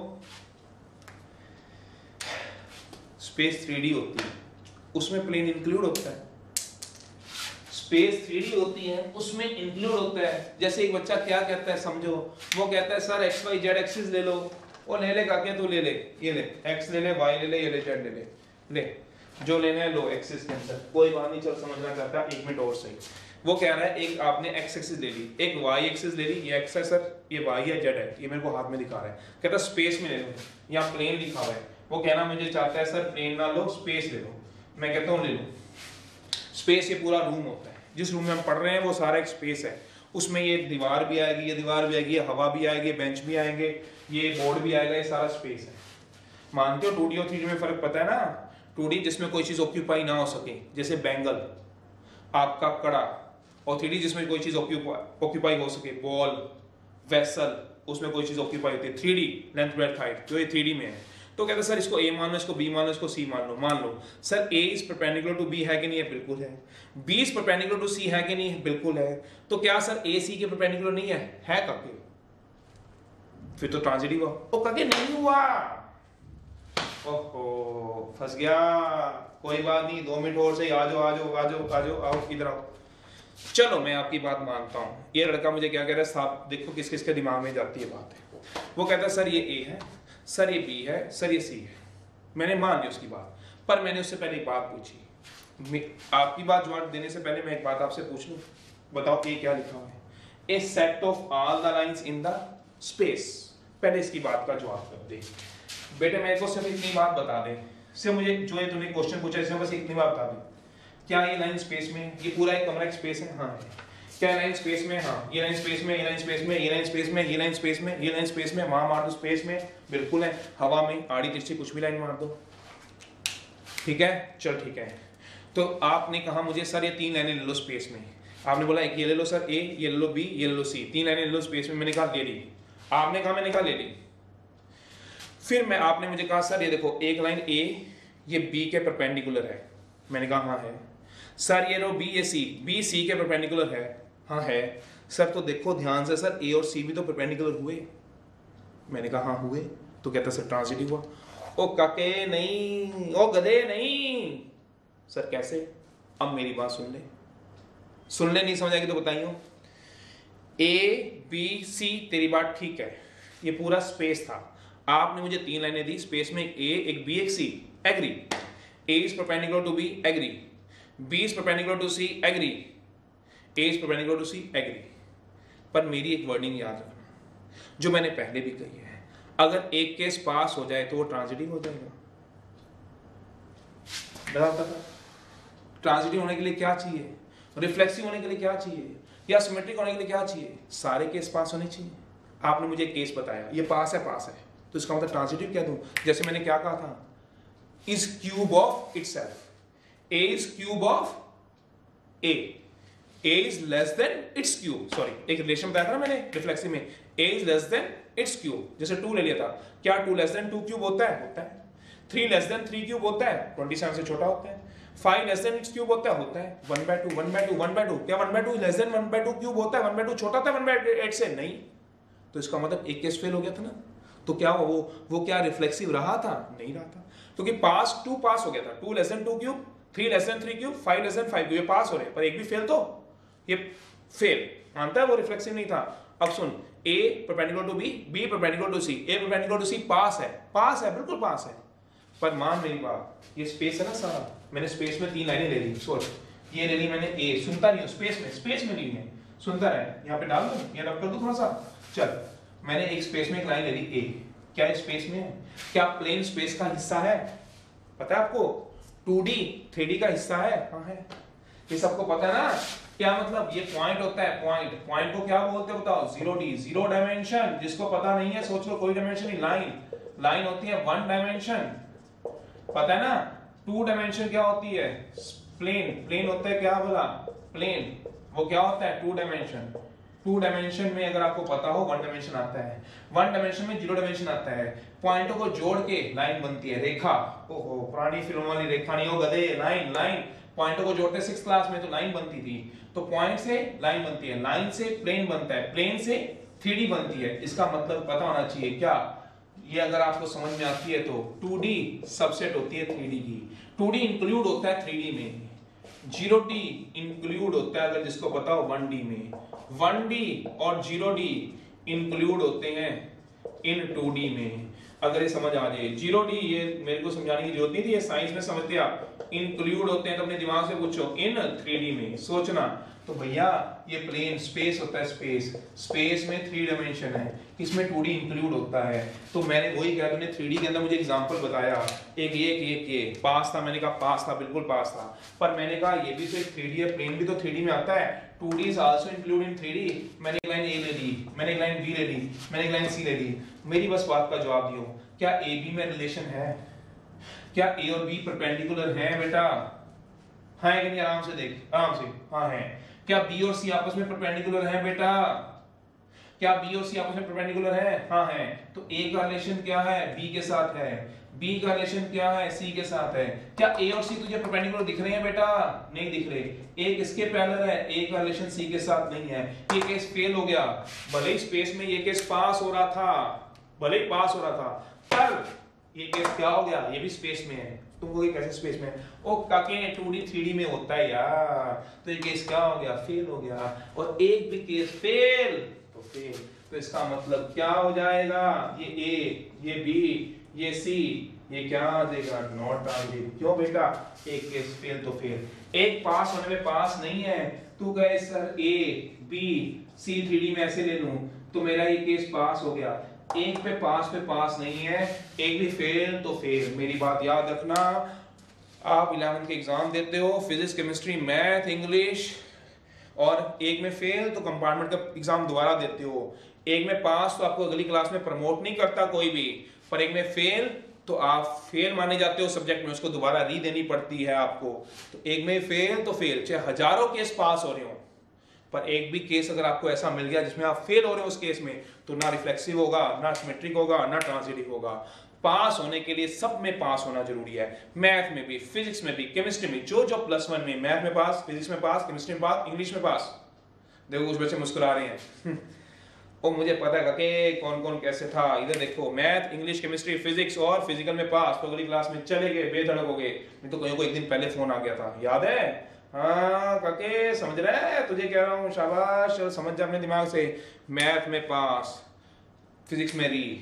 स्पेस थ्री डी होती है, उसमें प्लेन इंक्लूड होता है, स्पेस थ्री डी होती है उसमें इंक्लूड होता है। जैसे एक बच्चा क्या कहता है समझो, वो कहता है sir X Y Z axis ले लो, वो ले ले काके तू ले ले, ये ले एक्स ले ले, वाई ले ले, ये ले जेड ले ले, ले जो लेना है लो एक्सिस के अंदर, कोई बात नहीं, चल समझना चाहता एक मिनट और सही। वो कह रहा है एक आपने एक्स एक्सिस ले ली, एक वाई एक्सिस ले ली, ये एक्स है सर, ये वाई है, जेड है, ये मेरे को हाथ में दिखा रहा है, कहता है स्पेस में ले लो, यहाँ प्लेन लिखा हुआ है, वो कहना मुझे चाहता है सर प्लेन ना लो स्पेस ले लो, मैं कहता हूँ ले लो स्पेस, ये पूरा रूम होता है, जिस रूम में हम पढ़ रहे हैं वो सारा एक स्पेस है, उसमें ये दीवार भी आएगी, ये दीवार भी आएगी, ये हवा भी आएगी, बेंच भी आएंगे, ये बोर्ड भी आएगा, ये सारा स्पेस है। मानते हो टू डी और थ्री डी में फर्क पता है ना, टू डी जिसमें कोई चीज ऑक्यूपाई ना हो सके, जैसे बैंगल आपका कड़ा, और थ्री डी जिसमें कोई चीज ऑक्यूपाई हो सके, बॉल वेसल, उसमें कोई चीज ऑक्यूपाई होती है, three D length breadth height, जो ये थ्री डी में है। तो कहते हैं सर इसको ए मान लो, इसको बी मान लो, इसको सी मान लो, मान लो sir A is perpendicular to B है कि नहीं है, बिल्कुल है, B is perpendicular to C है कि नहीं है, बिल्कुल है, तो क्या सर ए सी के परपेंडिकुलर नहीं है, है काके, फिर तो ट्रांजिटिव हुआ, ओ काके नहीं हुआ, ओहो फंस गया, कोई बात नहीं, दो मिनट और से आ जाओ आ जाओ आ जाओ आ जाओ आओ इधर आओ। चलो मैं आपकी बात मानता हूँ, ये लड़का मुझे क्या कह रहा है साहब, देखो किस किस के दिमाग में जाती है बात है, वो कहता है सर ये ए है, सर ये बी है, सर ये सी है, मैंने मान ली उसकी बात, पर मैंने उससे पहले एक बात पूछी, आपकी बात जवाब देने से पहले मैं एक बात आपसे पूछ लूं, बताओ ए क्या लिखा हुआ है, a set of all the lines in the space, पहले इसकी बात का जवाब कर दे बेटे, मेरे को सिर्फ इतनी बात बता दे, सिर्फ मुझे जो ये तूने क्वेश्चन पूछा इसमें बस इतनी बात बता दे, क्या ये लाइन स्पेस में, ये पूरा एक कमरा एक स्पेस है, हाँ है, क्या लाइन स्पेस में, हाँ ये लाइन स्पेस में, ये लाइन स्पेस में, ये लाइन स्पेस में, ये लाइन स्पेस में, ये लाइन स्पेस में, वहां मार दो स्पेस में, बिल्कुल है, हवा में आड़ी तिरछी कुछ भी लाइन मार दो, ठीक है, चल ठीक है। तो आपने कहा मुझे सर ये तीन लाइनें ले लो स्पेस में, आपने बोला एक ये ले लो सर ए, ये ले लो बी, ये ले लो सी, तीन लाइनें ले लो स्पेस में, मैंने कहा ले ली, आपने कहा मैंने कहा ले ली, फिर मैं आपने मुझे कहा सर ये देखो एक लाइन ए ये बी के परपेंडिकुलर है, मैंने कहा हाँ है, सर ये रो बी ये सी, बी सी के परपेंडिकुलर है, हाँ है, सर तो देखो ध्यान से सर ए और सी भी तो परपेंडिकुलर हुए, मैंने कहा हाँ हुए, तो कहता सर ट्रांजिटिव हुआ, ओ काके नहीं, ओ गधे नहीं, सर कैसे, अब मेरी बात सुन ले, सुन ले, नहीं समझ आएगी तो बताइयो, ए बी सी तेरी बात ठीक है, ये पूरा स्पेस था, आपने मुझे तीन लाइनें दी स्पेस में, एक ए एक बी एक C, agree, A is perpendicular to B, agree, B is perpendicular to C, agree, A is perpendicular to C, agree, पर मेरी एक वर्डिंग याद रखना जो मैंने पहले भी कही है, अगर एक केस पास हो जाए तो वो ट्रांजिटिव हो जाएगा, बताता था ट्रांजिटिव होने के लिए क्या चाहिए, रिफ्लेक्सिव होने के लिए क्या चाहिए, या सिमेट्रिक होने के लिए क्या चाहिए, सारे केस पास होने चाहिए। आपने मुझे केस बताया ये पास है, पास है, तो इसका मतलब ट्रांजिटिव कह दूं, जैसे मैंने क्या कहा था, is cube of itself, A is cube of A, A is less than its cube, sorry एक रिलेशन बताया था ना मैंने रिफ्लेक्सिव में, ए is less than its cube, जैसे टू ले लिया था, क्या two less than two cube होता है, होता है, three less than three cube होता है, ट्वेंटी सेवन से छोटा होता है, five less than its cube होता है, होता है, one by two one by two one by two, क्या one by two less than one by two cube होता है, वन बाय टू छोटा होता है वन बाय एट से, नहीं, तो इसका मतलब एक केस फेल हो गया था ना, तो क्या वो वो क्या रिफ्लेक्सिव रहा था, नहीं रहा था, क्योंकि तो पास टू पास हो गया था, two less than two cube, three less than three cube, five less than five cube, ये पास हो रहे, पर एक भी फेल, तो ये फेल मानता है वो रिफ्लेक्सिव नहीं था। अब सुन, A perpendicular to B, B perpendicular to C, A perpendicular to C, pass है, पास है, बिल्कुल पास है। पर मान मेरी बात, ये स्पेस है ना सारा, मैंने स्पेस में तीन लाइनें ले ली, सोच ये ले ली मैंने ए, सुनता नहीं हूँ, स्पेस में, स्पेस में ली है, सुनता है, यहाँ पे डाल दूं, यहाँ रब कर दूं थोड़ा सा, चल मैंने एक स्पेस में एक लाइन ले ली ए, क्या स्पेस में है? क्या प्लेन स्पेस का हिस्सा है? पता है आपको? टू डी थ्री डी का हिस्सा है? हाँ है, ये सबको पता है ना। क्या मतलब? ये पॉइंट होता है, पॉइंट, पॉइंट को क्या बोलते हैं बताओ? Zero D, zero dimension. जिसको पता नहीं है सोच लो, कोई डायमेंशन नहीं, लाइन, लाइन होती है वन डायमेंशन, पता है ना। टू डायमेंशन क्या होती है? प्लेन, प्लेन होता है क्या बोला? प्लेन, वो क्या होता है? To dimension. टू डायमेंशन में अगर आपको पता हो वन डायमेंशन आता है, वन डायमेंशन में जीरो डायमेंशन आता है। पॉइंटों को जोड़ के लाइन बनती है, रेखा। ओहो, पुरानी फिल्म वाली रेखा नहीं हो गधे, लाइन, लाइन। पॉइंटों को जोड़ते सिक्स क्लास में तो लाइन बनती थी, तो पॉइंट से लाइन बनती है, लाइन से प्लेन बनता है, प्लेन से थ्री डी बनती है। इसका मतलब पता होना चाहिए क्या? ये अगर आपको समझ में आती है तो टू डी सबसेट होती है थ्री डी की, टू डी इंक्लूड होता है थ्री डी में, जीरो डी इंक्लूड होता है अगर जिसको पता हो वन डी में, वन डी और जीरो डी इंक्लूड होते हैं इन टू डी में। अगर ये समझ आ जाए, जीरो डी ये मेरे को समझाने की जरूरत नहीं थी, ये साइंस में समझते आप। इंक्लूड होते हैं तो अपने दिमाग से पूछो इन थ्री डी में, सोचना। तो भैया ये प्लेन स्पेस होता है, स्पेस, स्पेस में थ्री डायमेंशन है, इसमें टू डी इंक्लूड होता है। तो मैंने वही कहा, तुमने थ्री डी के अंदर मुझे एग्जांपल बताया, एक ये एक ये पास था, मैंने कहा पास था, बिल्कुल पास था। पर मैंने कहा ये भी तो एक थ्री डी है, प्लेन भी तो थ्री डी में आता है, two D is also include in three D. मैंने एक लाइन ए ले ली, मैंने एक लाइन बी ले ली, मैंने एक लाइन सी ले ली। मेरी बस बात का जवाब दियो, क्या ए बी में रिलेशन है? क्या ए और बी परपेंडिकुलर हैं बेटा? हाँ है कि नहीं? आराम से देख, आराम से, हाँ है। क्या बी और सी आपस में परपेंडिकुलर हैं बेटा? क्या बी और सी आपस में परपेंडिकुलर है? हाँ है। तो ए का रिलेशन क्या है? बी के साथ है। बी का रिलेशन क्या है? सी के साथ है। क्या ए और सी तुझे परपेंडिकुलर दिख रहे हैं बेटा? नहीं दिख रहे। ए किसके पैरेलल है? ए का रिलेशन सी के साथ नहीं है। ये केस फेल हो गया। भले ही स्पेस में ये केस पास हो रहा था, भले ही पास हो रहा था, पर ये केस क्या हो गया? ये भी स्पेस में है। तुमको ये कैसे स्पेस में? ओ काके टू डी थ्री डी में होता है यार। तो ये केस क्या हो गया? फेल हो गया। और एक भी केस फेल तो फेल। तो इसका मतलब क्या हो जाएगा? ये ए, ये बी, ये सी, ये क्या आ जाएगा? Not transitive. क्यों बेटा? एक केस फेल तो फेल। एक पास होने में पास नहीं है। तू कहे sir A B C three D में ऐसे ले लूं तो मेरा ये केस पास हो गया। एक पे पास पे पास नहीं है, एक भी फेल तो फेल। मेरी बात याद रखना, आप इलेवेंथ के एग्जाम देते हो, फिजिक्स, केमिस्ट्री, मैथ, इंग्लिश, और एक में फेल तो कंपार्टमेंट का एग्जाम दोबारा देते हो। एक में पास तो आपको अगली क्लास में प्रमोट नहीं करता कोई भी, पर एक में फेल तो आप फेल माने जाते हो सब्जेक्ट में, उसको दोबारा री देनी पड़ती है आपको। तो एक में फेल तो फेल, चाहे हजारों केस पास हो रहे हो, पर एक भी केस अगर आपको ऐसा मिल गया जिसमें आप फेल हो रहे हो उस केस में, तो ना रिफ्लेक्सिव होगा, ना सिमेट्रिक होगा, ना ट्रांजिटिव होगा। पास होने के लिए सब में पास होना जरूरी है, मैथ में भी, फिजिक्स में भी, केमिस्ट्री में। जो जो प्लस वन में, मैथ में पास, फिजिक्स में पास, केमिस्ट्री में पास, इंग्लिश में पास। देखो कुछ बच्चे मुस्कुरा रहे हैं और मुझे पता है कि कौन कौन कैसे था। इधर देखो, मैथ, इंग्लिश, केमिस्ट्री, फिजिक्स और फिजिकल में पास, तो अगली क्लास में चले गए, बेधड़क हो गए। नहीं तो कहीं को एक दिन पहले फोन आ गया था, याद है? हाँ काके समझ रहे हैं? तुझे कह रहा हूँ, शाबाश, चल समझ जा अपने दिमाग से। मैथ में पास, फिजिक्स में री,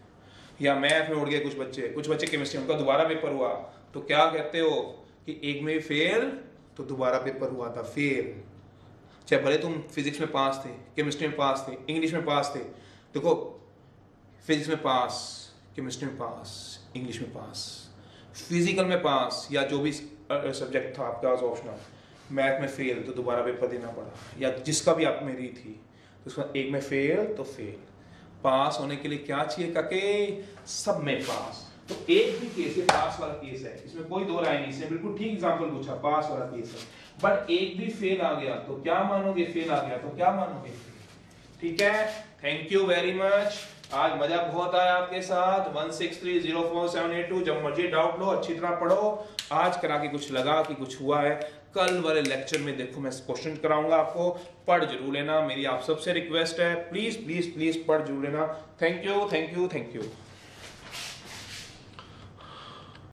या मैथ में उड़ गए कुछ बच्चे, कुछ बच्चे केमिस्ट्री, उनका दोबारा पेपर हुआ, तो क्या कहते हो कि एक में फेल तो दोबारा पेपर हुआ था, फेल। चाहे भले तुम फिजिक्स में पास थे, केमिस्ट्री में पास थे, इंग्लिश में पास थे, देखो फिजिक्स में पास, केमिस्ट्री में पास, इंग्लिश में पास, फिजिकल में पास, या जो भी सब्जेक्ट था आपका ऑप्शनल, मैथ में फेल तो दोबारा पेपर देना पड़ा, या जिसका भी आप में री थी, तो उसका एक में फेल तो फेल। पास होने के लिए क्या चाहिए काके? सब में पास। तो एक भी केस, ये पास वाला केस है, इसमें कोई दो राय नहीं, इसने बिल्कुल ठीक एग्जांपल पूछा, पास वाला केस है। बट एक भी फेल आ गया तो क्या मानोगे? फेल आ गया तो क्या मानोगे? ठीक है, थैंक यू वेरी मच। आज मजा बहुत आया आपके साथ। One six three zero four seven eight two. जब मर्जी डाउट लो, अच्छी तरह पढ़ो। आज करा के कुछ लगा कि कुछ हुआ है, कल वाले लेक्चर में देखो मैं क्वेश्चन कराऊंगा आपको, पढ़ जरूर लेना। मेरी आप सबसे रिक्वेस्ट है, प्लीज प्लीज प्लीज पढ़ जरूर लेना। Thank you, thank you, thank you.